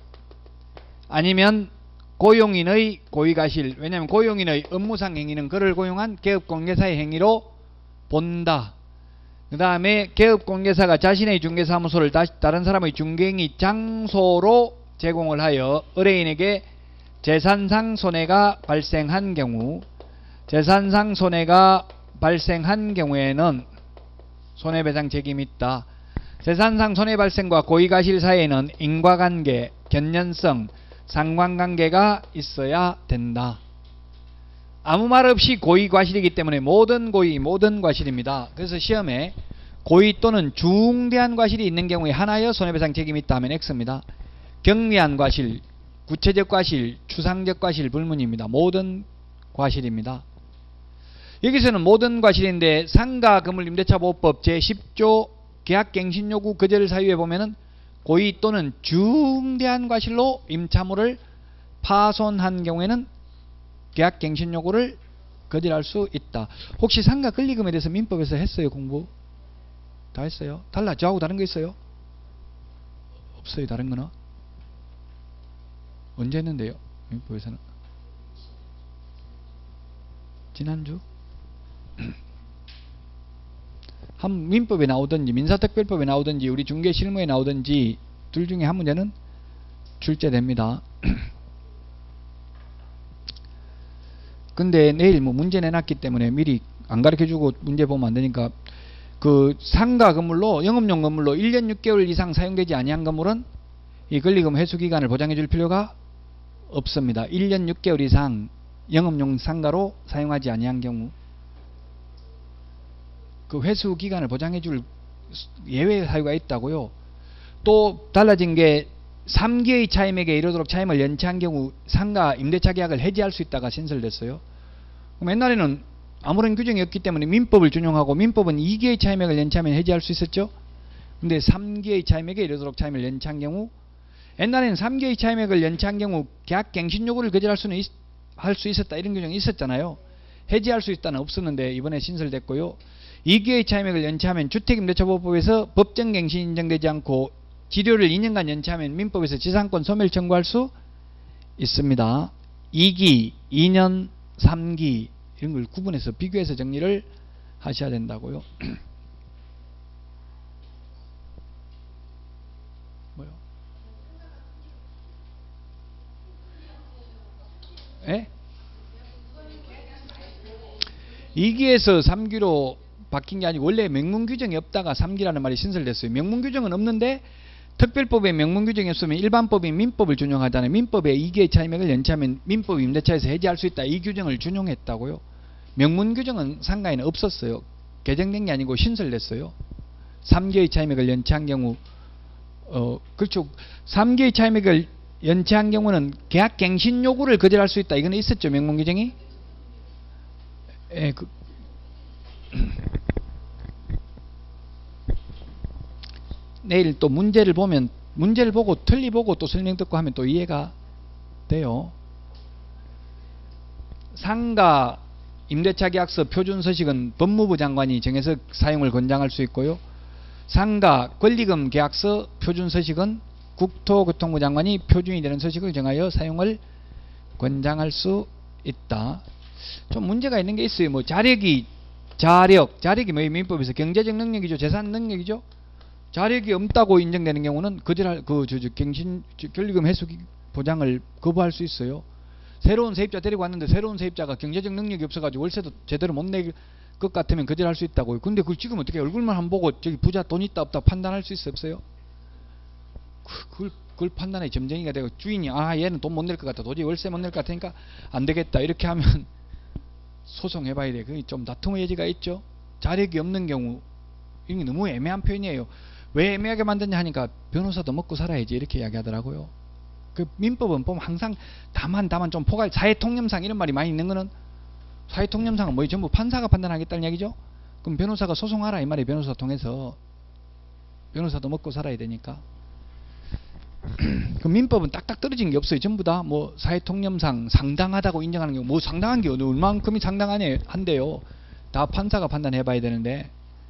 Speaker 1: 아니면 고용인의 고의과실, 왜냐하면 고용인의 업무상 행위는 그를 고용한 개업공개사의 행위로 본다. 그 다음에 개업공개사가 자신의 중개사무소를 다른 사람의 중개행위 장소로 제공을 하여 의뢰인에게 재산상 손해가 발생한 경우, 재산상 손해가 발생한 경우에는 손해배상 책임이 있다. 재산상 손해 발생과 고의과실 사이에는 인과관계, 견연성, 상관관계가 있어야 된다. 아무 말 없이 고의과실이기 때문에 모든 고의, 모든 과실입니다. 그래서 시험에 고의 또는 중대한 과실이 있는 경우에 하나여 손해배상 책임이 있다 하면 X입니다. 경미한 과실, 구체적 과실, 추상적 과실 불문입니다. 모든 과실입니다. 여기서는 모든 과실인데 상가건물임대차보호법 제10조 계약갱신요구 거절 사유에 보면은 고의 또는 중대한 과실로 임차물을 파손한 경우에는 계약갱신요구를 거절할 수 있다. 혹시 상가 권리금에 대해서 민법에서 했어요? 공부? 다 했어요? 달라? 저하고 다른 거 있어요? 없어요. 다른 거는? 언제 했는데요? 민법에서는? 지난주? 한 민법에 나오든지 민사특별법에 나오든지 우리 중개실무에 나오든지 둘 중에 한 문제는 출제됩니다. 근데 내일 뭐 문제 내놨기 때문에 미리 안 가르쳐주고 문제 보면 안 되니까, 그 상가 건물로, 영업용 건물로 1년 6개월 이상 사용되지 아니한 건물은 이 권리금 회수 기간을 보장해 줄 필요가 없습니다. 1년 6개월 이상 영업용 상가로 사용하지 아니한 경우 그 회수 기간을 보장해 줄 예외 사유가 있다고요. 또 달라진 게 3기의 차임에게 이르도록 차임을 연체한 경우 상가 임대차 계약을 해지할 수 있다가 신설됐어요. 그럼 옛날에는 아무런 규정이 없기 때문에 민법을 준용하고, 민법은 2기의 차임액을 연체하면 해지할 수 있었죠. 근데 3기의 차임에게 이르도록 차임을 연체한 경우, 옛날에는 3기의 차임액을 연체한 경우 계약갱신 요구를 거절할 수는 할 수 있었다, 이런 규정이 있었잖아요. 해지할 수 있다는 없었는데 이번에 신설됐고요. 2기의 차임액을 연체하면 주택임대차보호법에서 법정갱신 인정되지 않고 지료를 2년간 연체하면 민법에서 지상권 소멸 청구할 수 있습니다. 2기, 2년, 3기 이런 걸 구분해서 비교해서 정리를 하셔야 된다고요. 뭐요? 예? 2기에서 3기로 바뀐 게 아니고 원래 명문 규정이 없다가 3기라는 말이 신설됐어요. 명문 규정은 없는데 특별법에 명문 규정이 없으면 일반법인 민법을 준용하잖아요. 민법에 2기의 차임액을 연체하면 민법 임대차에서 해지할 수 있다, 이 규정을 준용했다고요. 명문 규정은 상가에는 없었어요. 개정된 게 아니고 신설됐어요. 3기의 차임액을 연체한 경우, 그렇죠. 3기의 차임액을 연체한 경우는 계약갱신 요구를 거절할 수 있다, 이거는 있었죠, 명문 규정이. 예, 내일 또 문제를 보면, 문제를 보고 틀리 보고 또 설명 듣고 하면 또 이해가 돼요. 상가 임대차 계약서 표준 서식은 법무부 장관이 정해서 사용을 권장할 수 있고요. 상가 권리금 계약서 표준 서식은 국토교통부 장관이 표준이 되는 서식을 정하여 사용을 권장할 수 있다. 좀 문제가 있는 게 있어요. 뭐 자력이 뭐예요? 민법에서 경제적 능력이죠, 재산 능력이죠. 자력이 없다고 인정되는 경우는 거절할 권리금 회수 보장을 거부할 수 있어요. 새로운 세입자 데리고 왔는데 새로운 세입자가 경제적 능력이 없어가지고 월세도 제대로 못 낼 것 같으면 거절할 수 있다고요. 근데 그걸 지금 어떻게 얼굴만 한번 보고 저기 부자 돈 있다 없다 판단할 수 없어요? 그걸 판단해 점쟁이가 되고 주인이 얘는 돈 못 낼 것 같다. 도저히 월세 못 낼 것 같으니까 안 되겠다. 이렇게 하면 소송해봐야 돼. 그게 좀 다툼의 여지가 있죠. 자력이 없는 경우 이게 너무 애매한 표현이에요. 왜 애매하게 만드냐 하니까 변호사도 먹고 살아야지 이렇게 이야기하더라고요. 그 민법은 보면 항상 다만 좀 포괄 사회통념상 이런 말이 많이 있는 거는 사회통념상은 뭐 전부 판사가 판단하겠다는 얘기죠. 그럼 변호사가 소송하라 이 말이 변호사 통해서 변호사도 먹고 살아야 되니까. 그 민법은 딱딱 떨어진 게 없어요. 전부 다 뭐 사회통념상 상당하다고 인정하는 게 뭐 상당한 게 얼만큼이 상당한데요. 다 판사가 판단해 봐야 되는데.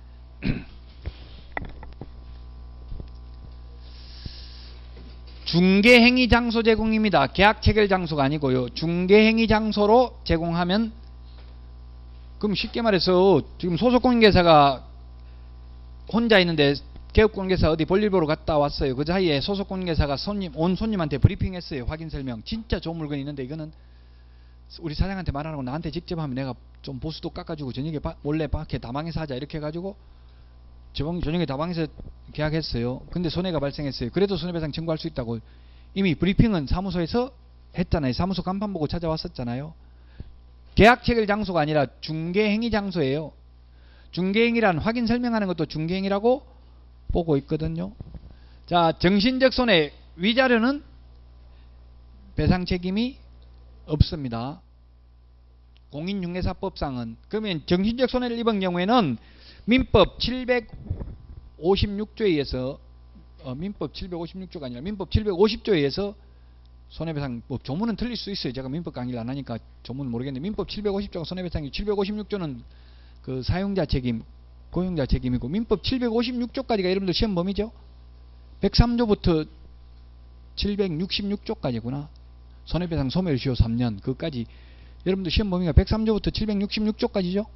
Speaker 1: 중개행위 장소 제공입니다. 계약 체결 장소가 아니고요. 중개행위 장소로 제공하면 그럼 쉽게 말해서 지금 소속공인회사가 혼자 있는데 개업공인회사 어디 볼일 보러 갔다 왔어요. 그 사이에 소속공인회사가 온 손님한테 브리핑했어요. 확인 설명. 진짜 좋은 물건이 있는데 이거는 우리 사장한테 말하라고 나한테 직접 하면 내가 좀 보수도 깎아주고 저녁에 몰래 밖에 다방에서 하자 이렇게 해가지고 저녁에 다방에서 계약했어요. 근데 손해가 발생했어요. 그래도 손해배상 청구할 수 있다고 이미 브리핑은 사무소에서 했잖아요. 사무소 간판 보고 찾아왔었잖아요. 계약 체결 장소가 아니라 중개행위 장소예요. 중개행위란 확인 설명하는 것도 중개행위라고 보고 있거든요. 자, 정신적 손해 위자료는 배상 책임이 없습니다. 공인중개사법상은. 그러면 정신적 손해를 입은 경우에는 민법 756조에 의해서 민법 756조가 아니라 민법 750조에 의해서 손해배상 뭐 조문은 틀릴 수 있어요. 제가 민법 강의를 안 하니까 조문은 모르겠는데 민법 750조가 손해배상이 756조는 그 사용자 책임 고용자 책임이고 민법 756조까지가 여러분들 시험 범위죠. 103조부터 766조까지구나. 손해배상 소멸시효 3년 그까지 여러분들 시험 범위가 103조부터 766조까지죠.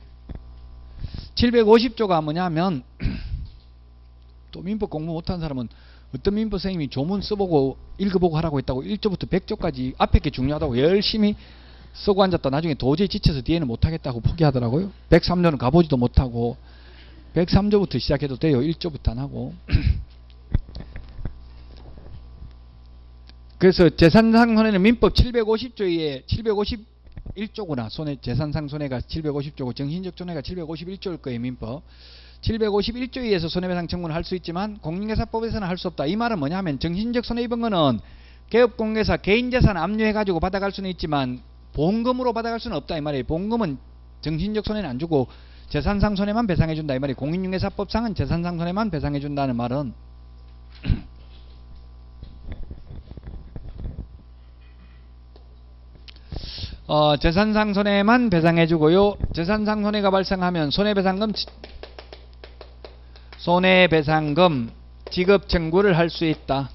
Speaker 1: 750조가 뭐냐면 또 민법 공부 못한 사람은 어떤 민법 선생님이 조문 써보고 읽어보고 하라고 했다고 1조부터 100조까지 앞에 게 중요하다고 열심히 쓰고 앉았다 나중에 도저히 지쳐서 뒤에는 못하겠다고 포기하더라고요. 103조는 가보지도 못하고 103조부터 시작해도 돼요. 1조부터 안 하고. 그래서 재산상 손해는 민법 750조에 751조구나. 재산상 손해가 750조고 정신적 손해가 751조일 거예요. 민법 751조에 의해서 손해배상 청구를 할 수 있지만 공인중개사법에서는 할 수 없다. 이 말은 뭐냐면 정신적 손해 입은 거는 개업공개사 개인재산 압류해가지고 받아갈 수는 있지만 보험금으로 받아갈 수는 없다 이 말이에요. 보험금은 정신적 손해는 안 주고 재산상 손해만 배상해준다 이 말이에요. 공인중개사법상은 재산상 손해만 배상해준다는 말은 재산상 손해만 배상해주고요. 재산상 손해가 발생하면 손해배상금 지급 청구를 할 수 있다.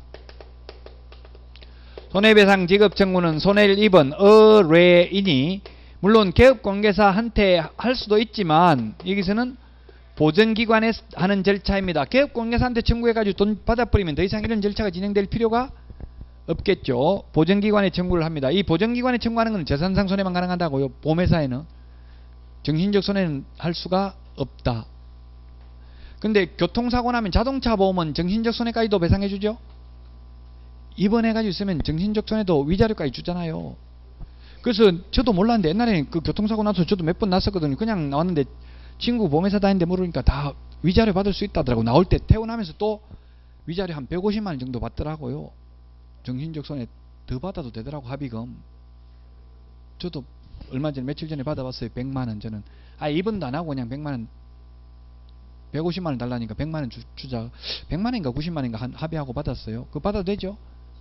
Speaker 1: 손해배상 지급 청구는 손해를 입은 의뢰인이 물론 개업공개사한테 할 수도 있지만 여기서는 보전기관에 하는 절차입니다. 개업공개사한테 청구해가지고 돈 받아버리면 더 이상 이런 절차가 진행될 필요가 없겠죠. 보전기관에 청구를 합니다. 이 보전기관에 청구하는 것은 재산상 손해만 가능하다고요. 보험회사에는 정신적 손해는 할 수가 없다. 근데 교통사고 나면 자동차 보험은 정신적 손해까지도 배상해주죠. 입원해가지고 있으면 정신적 손해도 위자료까지 주잖아요. 그래서 저도 몰랐는데 옛날에 그 교통사고 나서 저도 몇 번 났었거든요. 그냥 나왔는데 친구 보험회사 다니는데 물으니까 다 위자료 받을 수 있다더라고. 나올 때 퇴원하면서 또 위자료 한 150만 원 정도 받더라고요. 정신적 손해 더 받아도 되더라고. 합의금. 저도 얼마 전에 며칠 전에 받아봤어요. 100만 원. 저는 입원도 안 하고 그냥 100만 원 150만 원 달라니까 100만 원 주자. 100만 원인가 90만 원인가 합의하고 받았어요. 그거 받아도 되죠?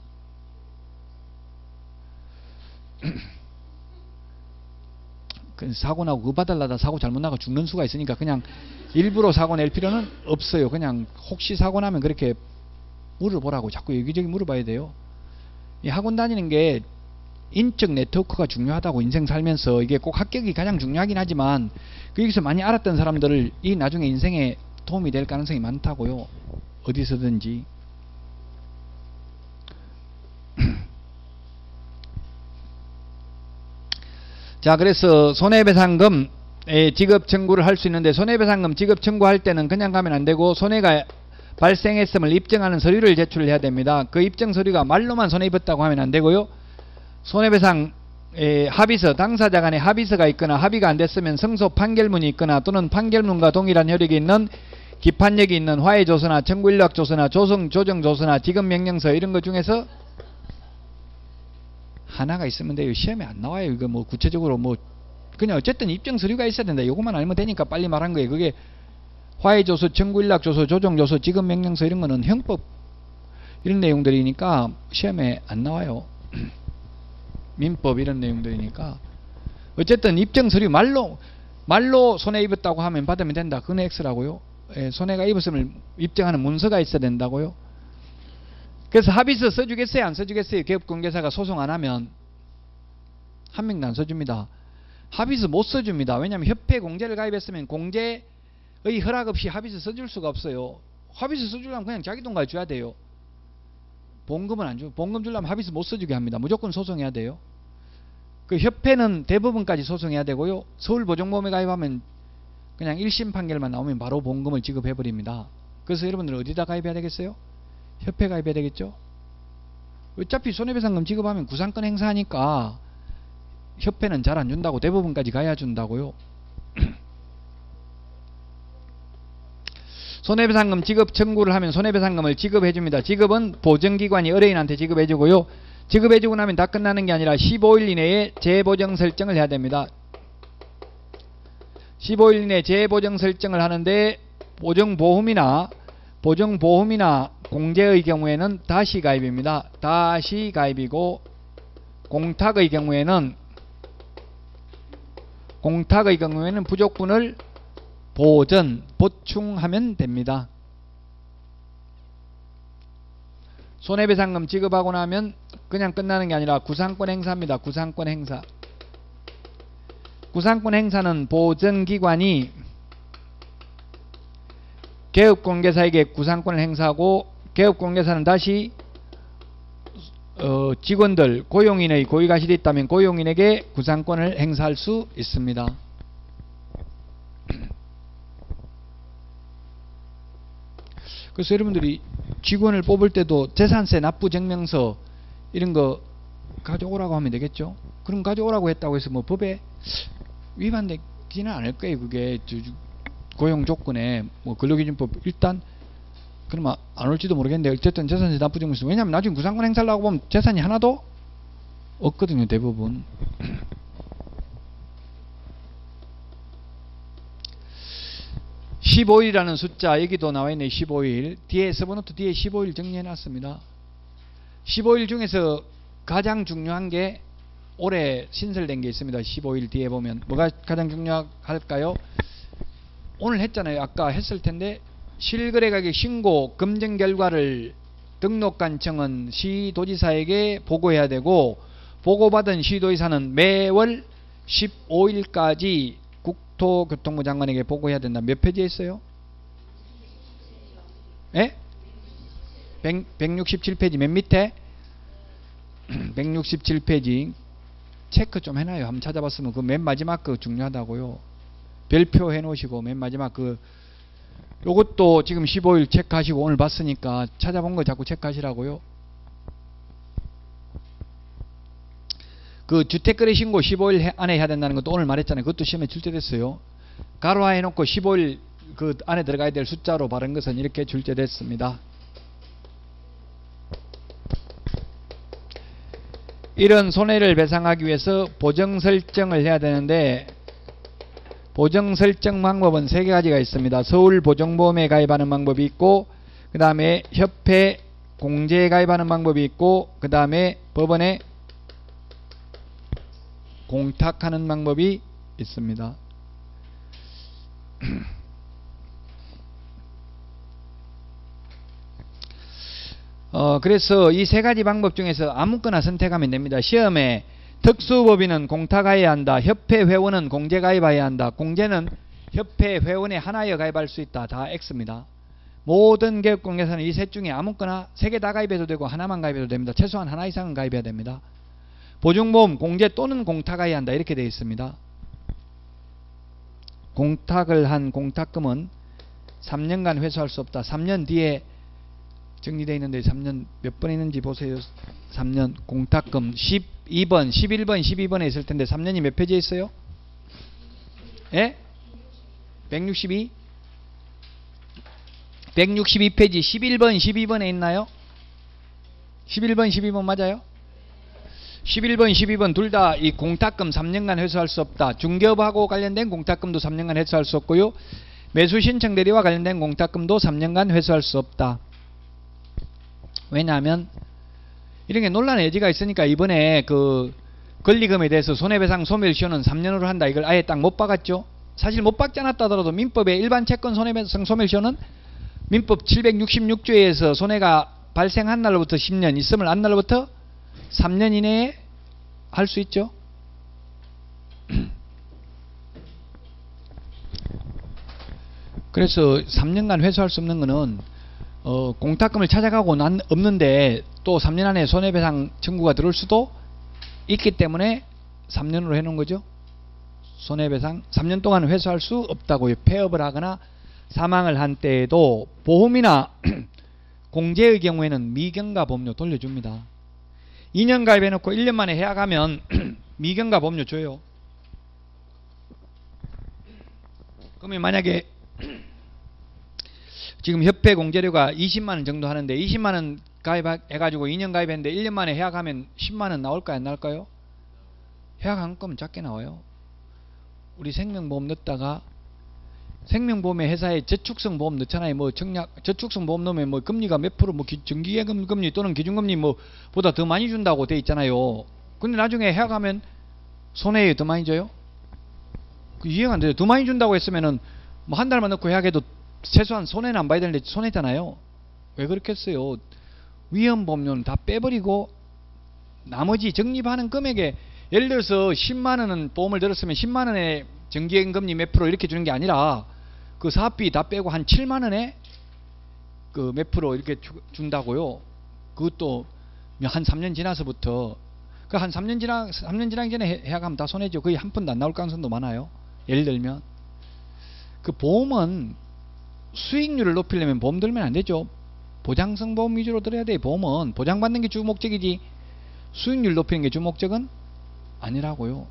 Speaker 1: 사고 나고 그거 받으려다 사고 잘못 나고 죽는 수가 있으니까 그냥 일부러 사고 낼 필요는 없어요. 그냥 혹시 사고 나면 그렇게 물어보라고 자꾸 여기저기 물어봐야 돼요. 이 학원 다니는 게 인적 네트워크가 중요하다고 인생 살면서 이게 꼭 합격이 가장 중요하긴 하지만 거기서 많이 알았던 사람들을 이 나중에 인생에 도움이 될 가능성이 많다고요. 어디서든지. 자, 그래서 손해배상금 지급 청구를 할 수 있는데, 손해배상금 지급 청구할 때는 그냥 가면 안 되고 손해가 발생했음을 입증하는 서류를 제출을 해야 됩니다. 그 입증 서류가 말로만 손해 입었다고 하면 안 되고요. 손해배상 합의서, 당사자 간의 합의서가 있거나 합의가 안 됐으면 승소 판결문이 있거나 또는 판결문과 동일한 효력이 있는 기판력이 있는 화해조서나 청구인력조서나 조정조서나 지급명령서 이런 것 중에서 하나가 있으면 돼요. 시험에 안 나와요. 이거 뭐 구체적으로 뭐 그냥 어쨌든 입증 서류가 있어야 된다. 요것만 알면 되니까 빨리 말한 거예요. 그게 화해조서, 청구인력조서, 조정조서, 지급명령서 이런 거는 형법 이런 내용들이니까 시험에 안 나와요. 민법 이런 내용들이니까 어쨌든 입증 서류 말로 손해 입었다고 하면 받으면 된다. 그건 X라고요. 손해가 입었음을 입증하는 문서가 있어야 된다고요. 그래서 합의서 써주겠어요? 안 써주겠어요? 개업공개사가 소송 안 하면 한 명도 안 써줍니다. 합의서 못 써줍니다. 왜냐하면 협회 공제를 가입했으면 공제의 허락 없이 합의서 써줄 수가 없어요. 합의서 써주려면 그냥 자기 돈 가져야 돼요. 봉금은 안 주고, 봉금 주려면 합의서 못 써주게 합니다. 무조건 소송해야 돼요. 그 협회는 대부분까지 소송해야 되고요. 서울보증보험에 가입하면 그냥 1심 판결만 나오면 바로 봉금을 지급해버립니다. 그래서 여러분들 어디다 가입해야 되겠어요? 협회 가입해야 되겠죠? 어차피 손해배상금 지급하면 구상권 행사하니까 협회는 잘 안 준다고, 대부분까지 가야 준다고요. 손해배상금 지급 청구를 하면 손해배상금을 지급해줍니다. 지급은 보증기관이 의뢰인한테 지급해주고요. 지급해주고 나면 다 끝나는 게 아니라 15일 이내에 재보정 설정을 해야 됩니다. 15일 이내에 재보정 설정을 하는데 보증보험이나 공제의 경우에는 다시 가입입니다. 다시 가입이고 공탁의 경우에는 부족분을 보충하면 됩니다. 손해배상금 지급하고 나면 그냥 끝나는 게 아니라 구상권 행사입니다. 구상권 행사. 구상권 행사는 보증기관이 개업공개사에게 구상권을 행사하고 개업공개사는 다시 직원들, 고용인의 고의가실이 있다면 고용인에게 구상권을 행사할 수 있습니다. 그래서 여러분들이 직원을 뽑을 때도 재산세 납부증명서 이런 거 가져오라고 하면 되겠죠. 그럼 가져오라고 했다고 해서 뭐 법에 위반되지는 않을 거예요. 그게 고용조건에 뭐 근로기준법 일단 그러면 안 올지도 모르겠는데 어쨌든 재산세 납부증명서, 왜냐하면 나중에 구상권 행사를 하고 보면 재산이 하나도 없거든요. 대부분. 15일이라는 숫자 여기도 나와있네. 15일 뒤에 서브노트 뒤에 15일 정리해놨습니다. 15일 중에서 가장 중요한 게 올해 신설된 게 있습니다. 15일 뒤에 보면 뭐가 가장 중요할까요? 오늘 했잖아요. 아까 했을 텐데 실거래가격 신고 검증 결과를 등록관청은 시도지사에게 보고해야 되고, 보고받은 시도지사는 매월 15일까지 국토교통부 장관에게 보고해야 된다. 몇 페이지에 있어요? 예? 167페이지 맨 밑에 167페이지 체크 좀 해놔요. 한번 찾아봤으면 그 맨 마지막 거 중요하다고요. 별표 해놓으시고 맨 마지막 그 요것도 지금 15일 체크하시고 오늘 봤으니까 찾아본 거 자꾸 체크하시라고요. 그 주택거래 신고 15일 안에 해야 된다는 것도 오늘 말했잖아요. 그것도 시험에 출제됐어요. 가로화 해놓고 15일 그 안에 들어가야 될 숫자로 바른 것은 이렇게 출제됐습니다. 이런 손해를 배상하기 위해서 보정 설정을 해야 되는데, 보정 설정 방법은 3가지가 있습니다. 서울보증보험에 가입하는 방법이 있고, 그 다음에 협회 공제에 가입하는 방법이 있고, 그 다음에 법원에 공탁하는 방법이 있습니다. 그래서 이 3가지 방법 중에서 아무거나 선택하면 됩니다. 시험에 특수법인은 공탁하여야 한다, 협회 회원은 공제 가입해야 한다, 공제는 협회 회원에 하나여 가입할 수 있다. 다 X입니다. 모든 개업공개사는 이 셋 중에 아무거나 3개 다 가입해도 되고 하나만 가입해도 됩니다. 최소한 하나 이상은 가입해야 됩니다. 보증보험 공제 또는 공탁하여야 한다 이렇게 되어 있습니다. 공탁을 한 공탁금은 3년간 회수할 수 없다. 3년 뒤에 정리되어 있는데 3년 몇 번 있는지 보세요. 3년 공탁금 12번, 11번, 12번에 있을 텐데 3년이 몇 페이지에 있어요? 예? 162? 162페이지 11번, 12번에 있나요? 11번, 12번 맞아요? 11번, 12번 둘 다 이 공탁금 3년간 회수할 수 없다. 중개업하고 관련된 공탁금도 3년간 회수할 수 없고요. 매수신청 대리와 관련된 공탁금도 3년간 회수할 수 없다. 왜냐하면 이런 게 논란의 여지가 있으니까 이번에 그 권리금에 대해서 손해배상 소멸시효는 3년으로 한다. 이걸 아예 딱 못 박았죠. 사실 못 박지 않았다 하더라도 민법의 일반 채권 손해배상 소멸시효는 민법 766조에서 손해가 발생한 날로부터 10년, 있음을 안 날로부터 3년 이내에 할 수 있죠. 그래서 3년간 회수할 수 없는 거는 공탁금을 찾아가고 난 없는데 또 3년 안에 손해배상 청구가 들어올 수도 있기 때문에 3년으로 해놓은 거죠. 손해배상 3년 동안 회수할 수 없다고요. 폐업을 하거나 사망을 한 때에도 보험이나 공제의 경우에는 미경과 보험료 돌려줍니다. 2년 가입해놓고 1년 만에 해약하면 미경과 보험료 줘요. 그러면 만약에 지금 협회 공제료가 20만원 정도 하는데 20만원 가입해가지고 2년 가입했는데 1년 만에 해약하면 10만원 나올까요? 안 나올까요? 해약한 거면 작게 나와요. 우리 생명보험 넣다가 생명보험의 회사에 저축성 보험 넣잖아요. 뭐 저축성 보험 넣으면 뭐 금리가 몇 프로 뭐 정기예금 금리 또는 기준금리 뭐 보다 더 많이 준다고 돼 있잖아요. 근데 나중에 해약하면 손해에 더 많이 줘요? 그 이해가 안 돼요. 더 많이 준다고 했으면은 뭐 한 달만 넣고 해약해도 최소한 손해는 안 봐야 되는데 손해잖아요. 왜 그렇겠어요? 위험보험료는 다 빼버리고 나머지 적립하는 금액에 예를 들어서 10만원은 보험을 들었으면 10만원에 정기예금금리 몇 프로 이렇게 주는 게 아니라 그 사업비 다 빼고 한 7만원에 그 몇 프로 이렇게 준다고요. 그것도 한 3년 지나서부터 그 한 3년 지나기 전에 해약하면 다 손해죠. 거의 한 푼도 안 나올 가능성도 많아요. 예를 들면 그 보험은 수익률을 높이려면 보험 들면 안 되죠. 보장성 보험 위주로 들어야 돼. 보험은 보장받는 게 주 목적이지 수익률 높이는 게 주 목적은 아니라고요.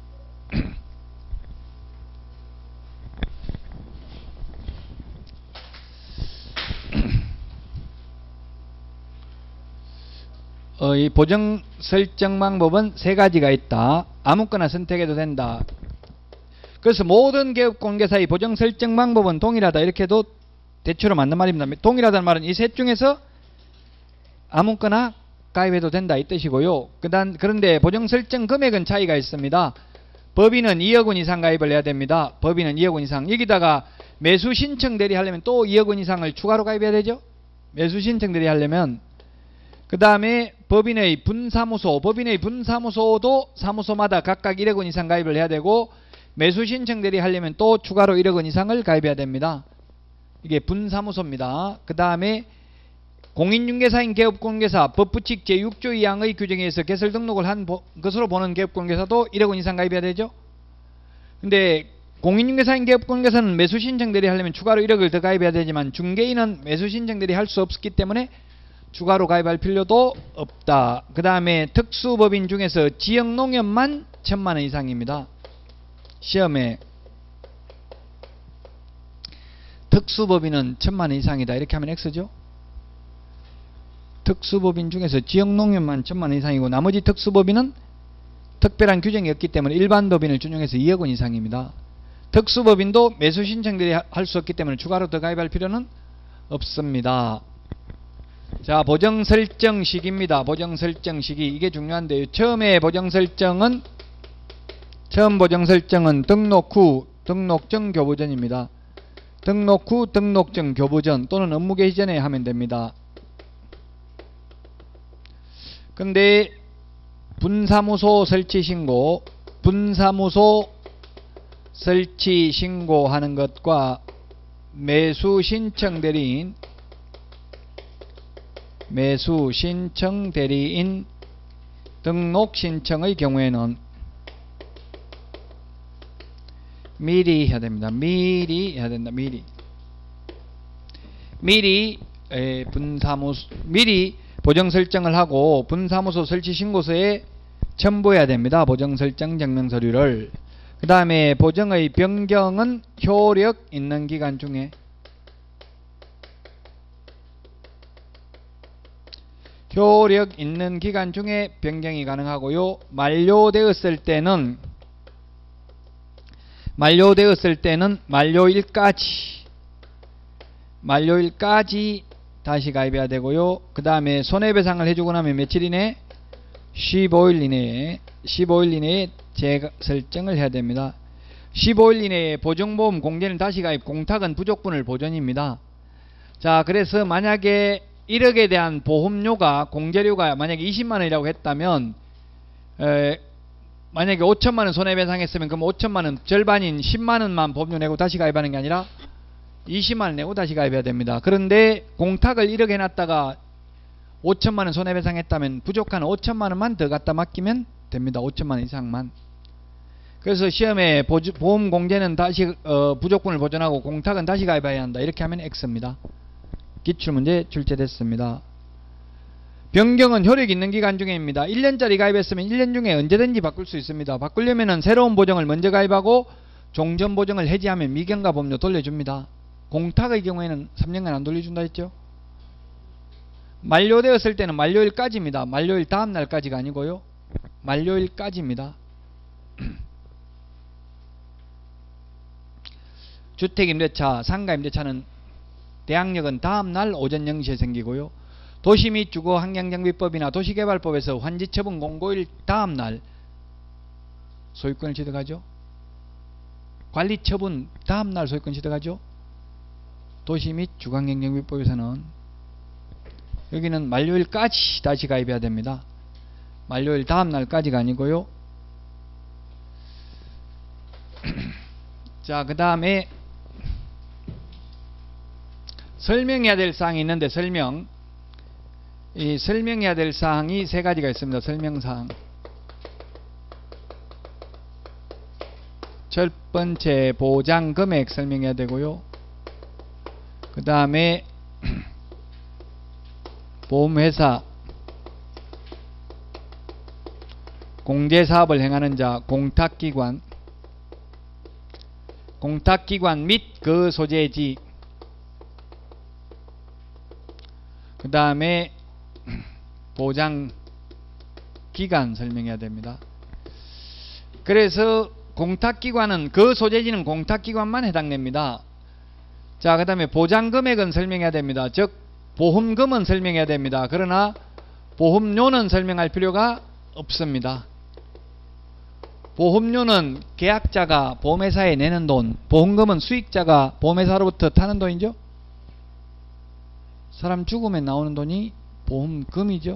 Speaker 1: 이 보정 설정 방법은 세 가지가 있다. 아무거나 선택해도 된다. 그래서 모든 개업공개사의 보정 설정 방법은 동일하다. 이렇게 해도 대체로 맞는 말입니다. 동일하다는 말은 이 셋 중에서 아무거나 가입해도 된다 이 뜻이고요. 그런데 보정 설정 금액은 차이가 있습니다. 법인은 2억 원 이상 가입을 해야 됩니다. 법인은 2억 원 이상. 여기다가 매수 신청 대리 하려면 또 2억 원 이상을 추가로 가입해야 되죠. 매수 신청 대리 하려면. 그 다음에 법인의 분사무소도 사무소마다 각각 1억 원 이상 가입을 해야 되고 매수 신청 대리 하려면 또 추가로 1억 원 이상을 가입해야 됩니다. 이게 분사무소입니다. 그 다음에 공인중개사인 개업공개사 법부칙 제6조 2항의 규정에 의해서 개설 등록을 한 것으로 보는 개업공개사도 1억 원 이상 가입해야 되죠. 근데 공인중개사인 개업공개사는 매수신청 대리 하려면 추가로 1억을 더 가입해야 되지만 중개인은 매수신청 대리 할 수 없기 때문에 추가로 가입할 필요도 없다. 그 다음에 특수법인 중에서 지역농협만 1000만원 이상입니다. 시험에 특수법인은 1000만원 이상이다 이렇게 하면 X죠. 특수법인 중에서 지역농협만 1000만원 이상이고 나머지 특수법인은 특별한 규정이 없기 때문에 일반 법인을 준용해서 2억 원 이상입니다. 특수법인도 매수 신청들이 할 수 없기 때문에 추가로 더 가입할 필요는 없습니다. 자, 보정 설정 시기입니다. 보정 설정 시기 이게 중요한데요. 처음 보정 설정은 등록 후 등록전 교부전입니다. 등록 후 등록전 교부전 또는 업무 개시 전에 하면 됩니다. 근데 분사무소 설치 신고하는 것과 매수 신청 대리인 등록 신청의 경우에는 미리 해야 됩니다. 미리 해야 된다. 미리 미리 보정 설정을 하고 분사무소 설치 신고서에 첨부해야 됩니다. 보정 설정 증명 서류를. 그 다음에 보정의 변경은 효력 있는 기간 중에 변경이 가능하고요. 만료되었을 때는 만료일까지 다시 가입해야 되고요. 그 다음에 손해배상을 해주고 나면 며칠 이내? 15일 이내에 재설정을 해야 됩니다. 15일 이내에 보정보험 공제는 다시 가입, 공탁은 부족분을 보전입니다. 자, 그래서 만약에 1억에 대한 보험료가, 공제료가 만약에 20만원이라고 했다면, 만약에 5천만원 손해배상했으면 그럼 5천만원 절반인 10만원만 보험료 내고 다시 가입하는 게 아니라 20만원 내고 다시 가입해야 됩니다. 그런데 공탁을 1억 해놨다가 5천만원 손해배상했다면 부족한 5천만원만 더 갖다 맡기면 됩니다. 5천만원 이상만. 그래서 시험에 보험 공제는 다시 부족분을 보전하고 공탁은 다시 가입해야 한다. 이렇게 하면 X입니다. 기출문제 출제됐습니다. 변경은 효력 있는 기간 중에입니다. 1년짜리 가입했으면 1년 중에 언제든지 바꿀 수 있습니다. 바꾸려면 새로운 보정을 먼저 가입하고 종전 보정을 해지하면 미경과 보험료 돌려줍니다. 공탁의 경우에는 3년간 안 돌려준다 했죠. 만료되었을 때는 만료일까지입니다. 만료일 다음 날까지가 아니고요. 만료일까지입니다. 주택임대차, 상가임대차는 대항력은 다음 날 오전 0시에 생기고요. 도시 및 주거 환경정비법이나 도시개발법에서 환지처분 공고일 다음 날 소유권을 취득하죠. 관리처분 다음 날 소유권 취득하죠. 도시 및 주거환경정비법에서는 여기는 만료일까지 다시 가입해야 됩니다. 만료일 다음 날까지가 아니고요. 자, 그 다음에 설명해야 될 사항이 있는데 설명해야 될 사항이 세 가지가 있습니다. 설명사항. 첫 번째 보장 금액 설명해야 되고요. 그 다음에 보험회사, 공제사업을 행하는 자, 공탁기관 및 그 소재지, 그 다음에 보장기간 설명해야 됩니다. 그래서 공탁기관은 그 소재지는 공탁기관만 해당됩니다. 자, 그 다음에 보장금액은 설명해야 됩니다. 즉 보험금은 설명해야 됩니다. 그러나 보험료는 설명할 필요가 없습니다. 보험료는 계약자가 보험회사에 내는 돈, 보험금은 수익자가 보험회사로부터 타는 돈이죠. 사람 죽으면 나오는 돈이 보험금이죠.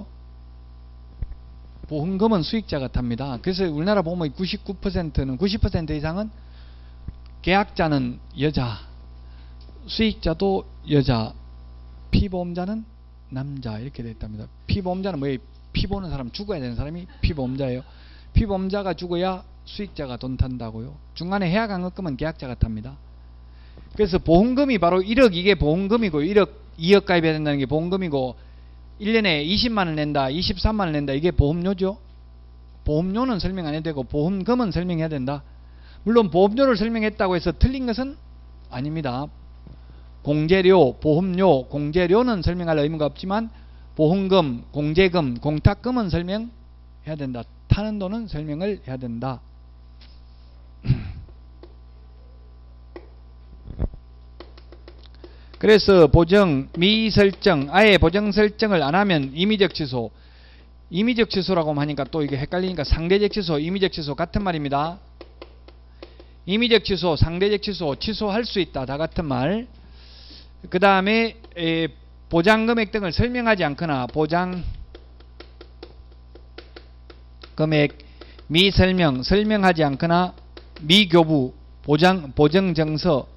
Speaker 1: 보험금은 수익자가 탑니다. 그래서 우리나라 보험의 99%는 90% 이상은 계약자는 여자, 수익자도 여자, 피보험자는 남자 이렇게 되어 있답니다. 피보험자는 뭐예요? 피 보는 사람, 죽어야 되는 사람이 피보험자예요. 피보험자가 죽어야 수익자가 돈 탄다고요. 중간에 해약강업금은 계약자가 탑니다. 그래서 보험금이 바로 1억, 이게 보험금이고 2억 가입해야 된다는 게 보험금이고 1년에 20만원 낸다, 23만원 낸다, 이게 보험료죠. 보험료는 설명 안 해도 되고 보험금은 설명해야 된다. 물론 보험료를 설명했다고 해서 틀린 것은 아닙니다. 공제료, 보험료, 공제료는 설명할 의무가 없지만 보험금, 공제금, 공탁금은 설명해야 된다. 타는 돈은 설명을 해야 된다. 그래서 보정, 미설정, 아예 보정 설정을 안 하면 임의적 취소. 임의적 취소라고 하니까 또 이게 헷갈리니까 상대적 취소, 임의적 취소 같은 말입니다. 임의적 취소, 상대적 취소, 취소할 수 있다. 다 같은 말. 그 다음에 보장금액 등을 설명하지 않거나 보장금액 미설명, 설명하지 않거나 미교부, 보정정서,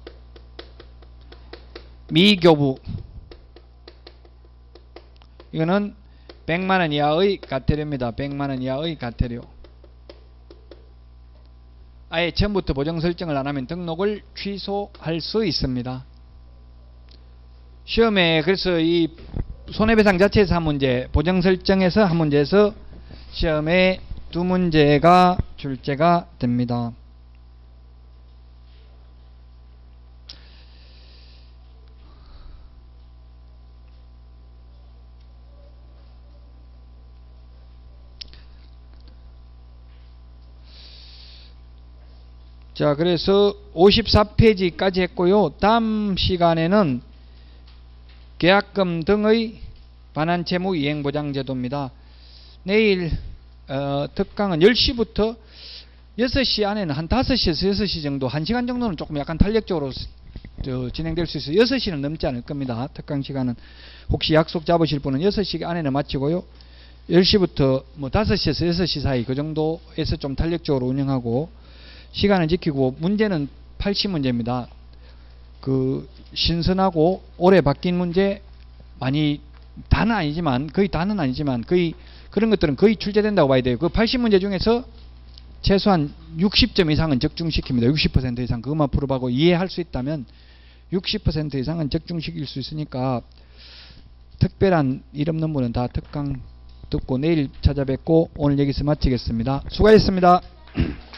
Speaker 1: 미교부, 이거는 100만원 이하의 과태료입니다. 100만원 이하의 과태료. 아예 처음부터 보정 설정을 안하면 등록을 취소할 수 있습니다. 시험에 그래서 이 손해배상 자체에서 한 문제, 보정 설정에서 한 문제에서 시험에 2문제가 출제가 됩니다. 자, 그래서 54페이지까지 했고요. 다음 시간에는 계약금 등의 반환 채무 이행보장 제도입니다. 내일 특강은 10시부터 6시 안에는 한 5시에서 6시 정도, 1시간 정도는 조금 약간 탄력적으로 진행될 수 있어요. 6시는 넘지 않을 겁니다. 특강 시간은. 혹시 약속 잡으실 분은 6시 안에는 마치고요. 10시부터 뭐 5시에서 6시 사이 그 정도에서 좀 탄력적으로 운영하고 시간을 지키고, 문제는 80문제입니다. 그 신선하고 오래 바뀐 문제 많이, 다는 아니지만 거의 다는 아니지만 거의 그런 것들은 거의 출제된다고 봐야 돼요. 그 80문제 중에서 최소한 60점 이상은 적중시킵니다. 60% 이상 그것만 풀어보고 이해할 수 있다면 60% 이상은 적중시킬 수 있으니까 특별한 일 없는 분은 다 특강 듣고 내일 찾아뵙고 오늘 여기서 마치겠습니다. 수고하셨습니다.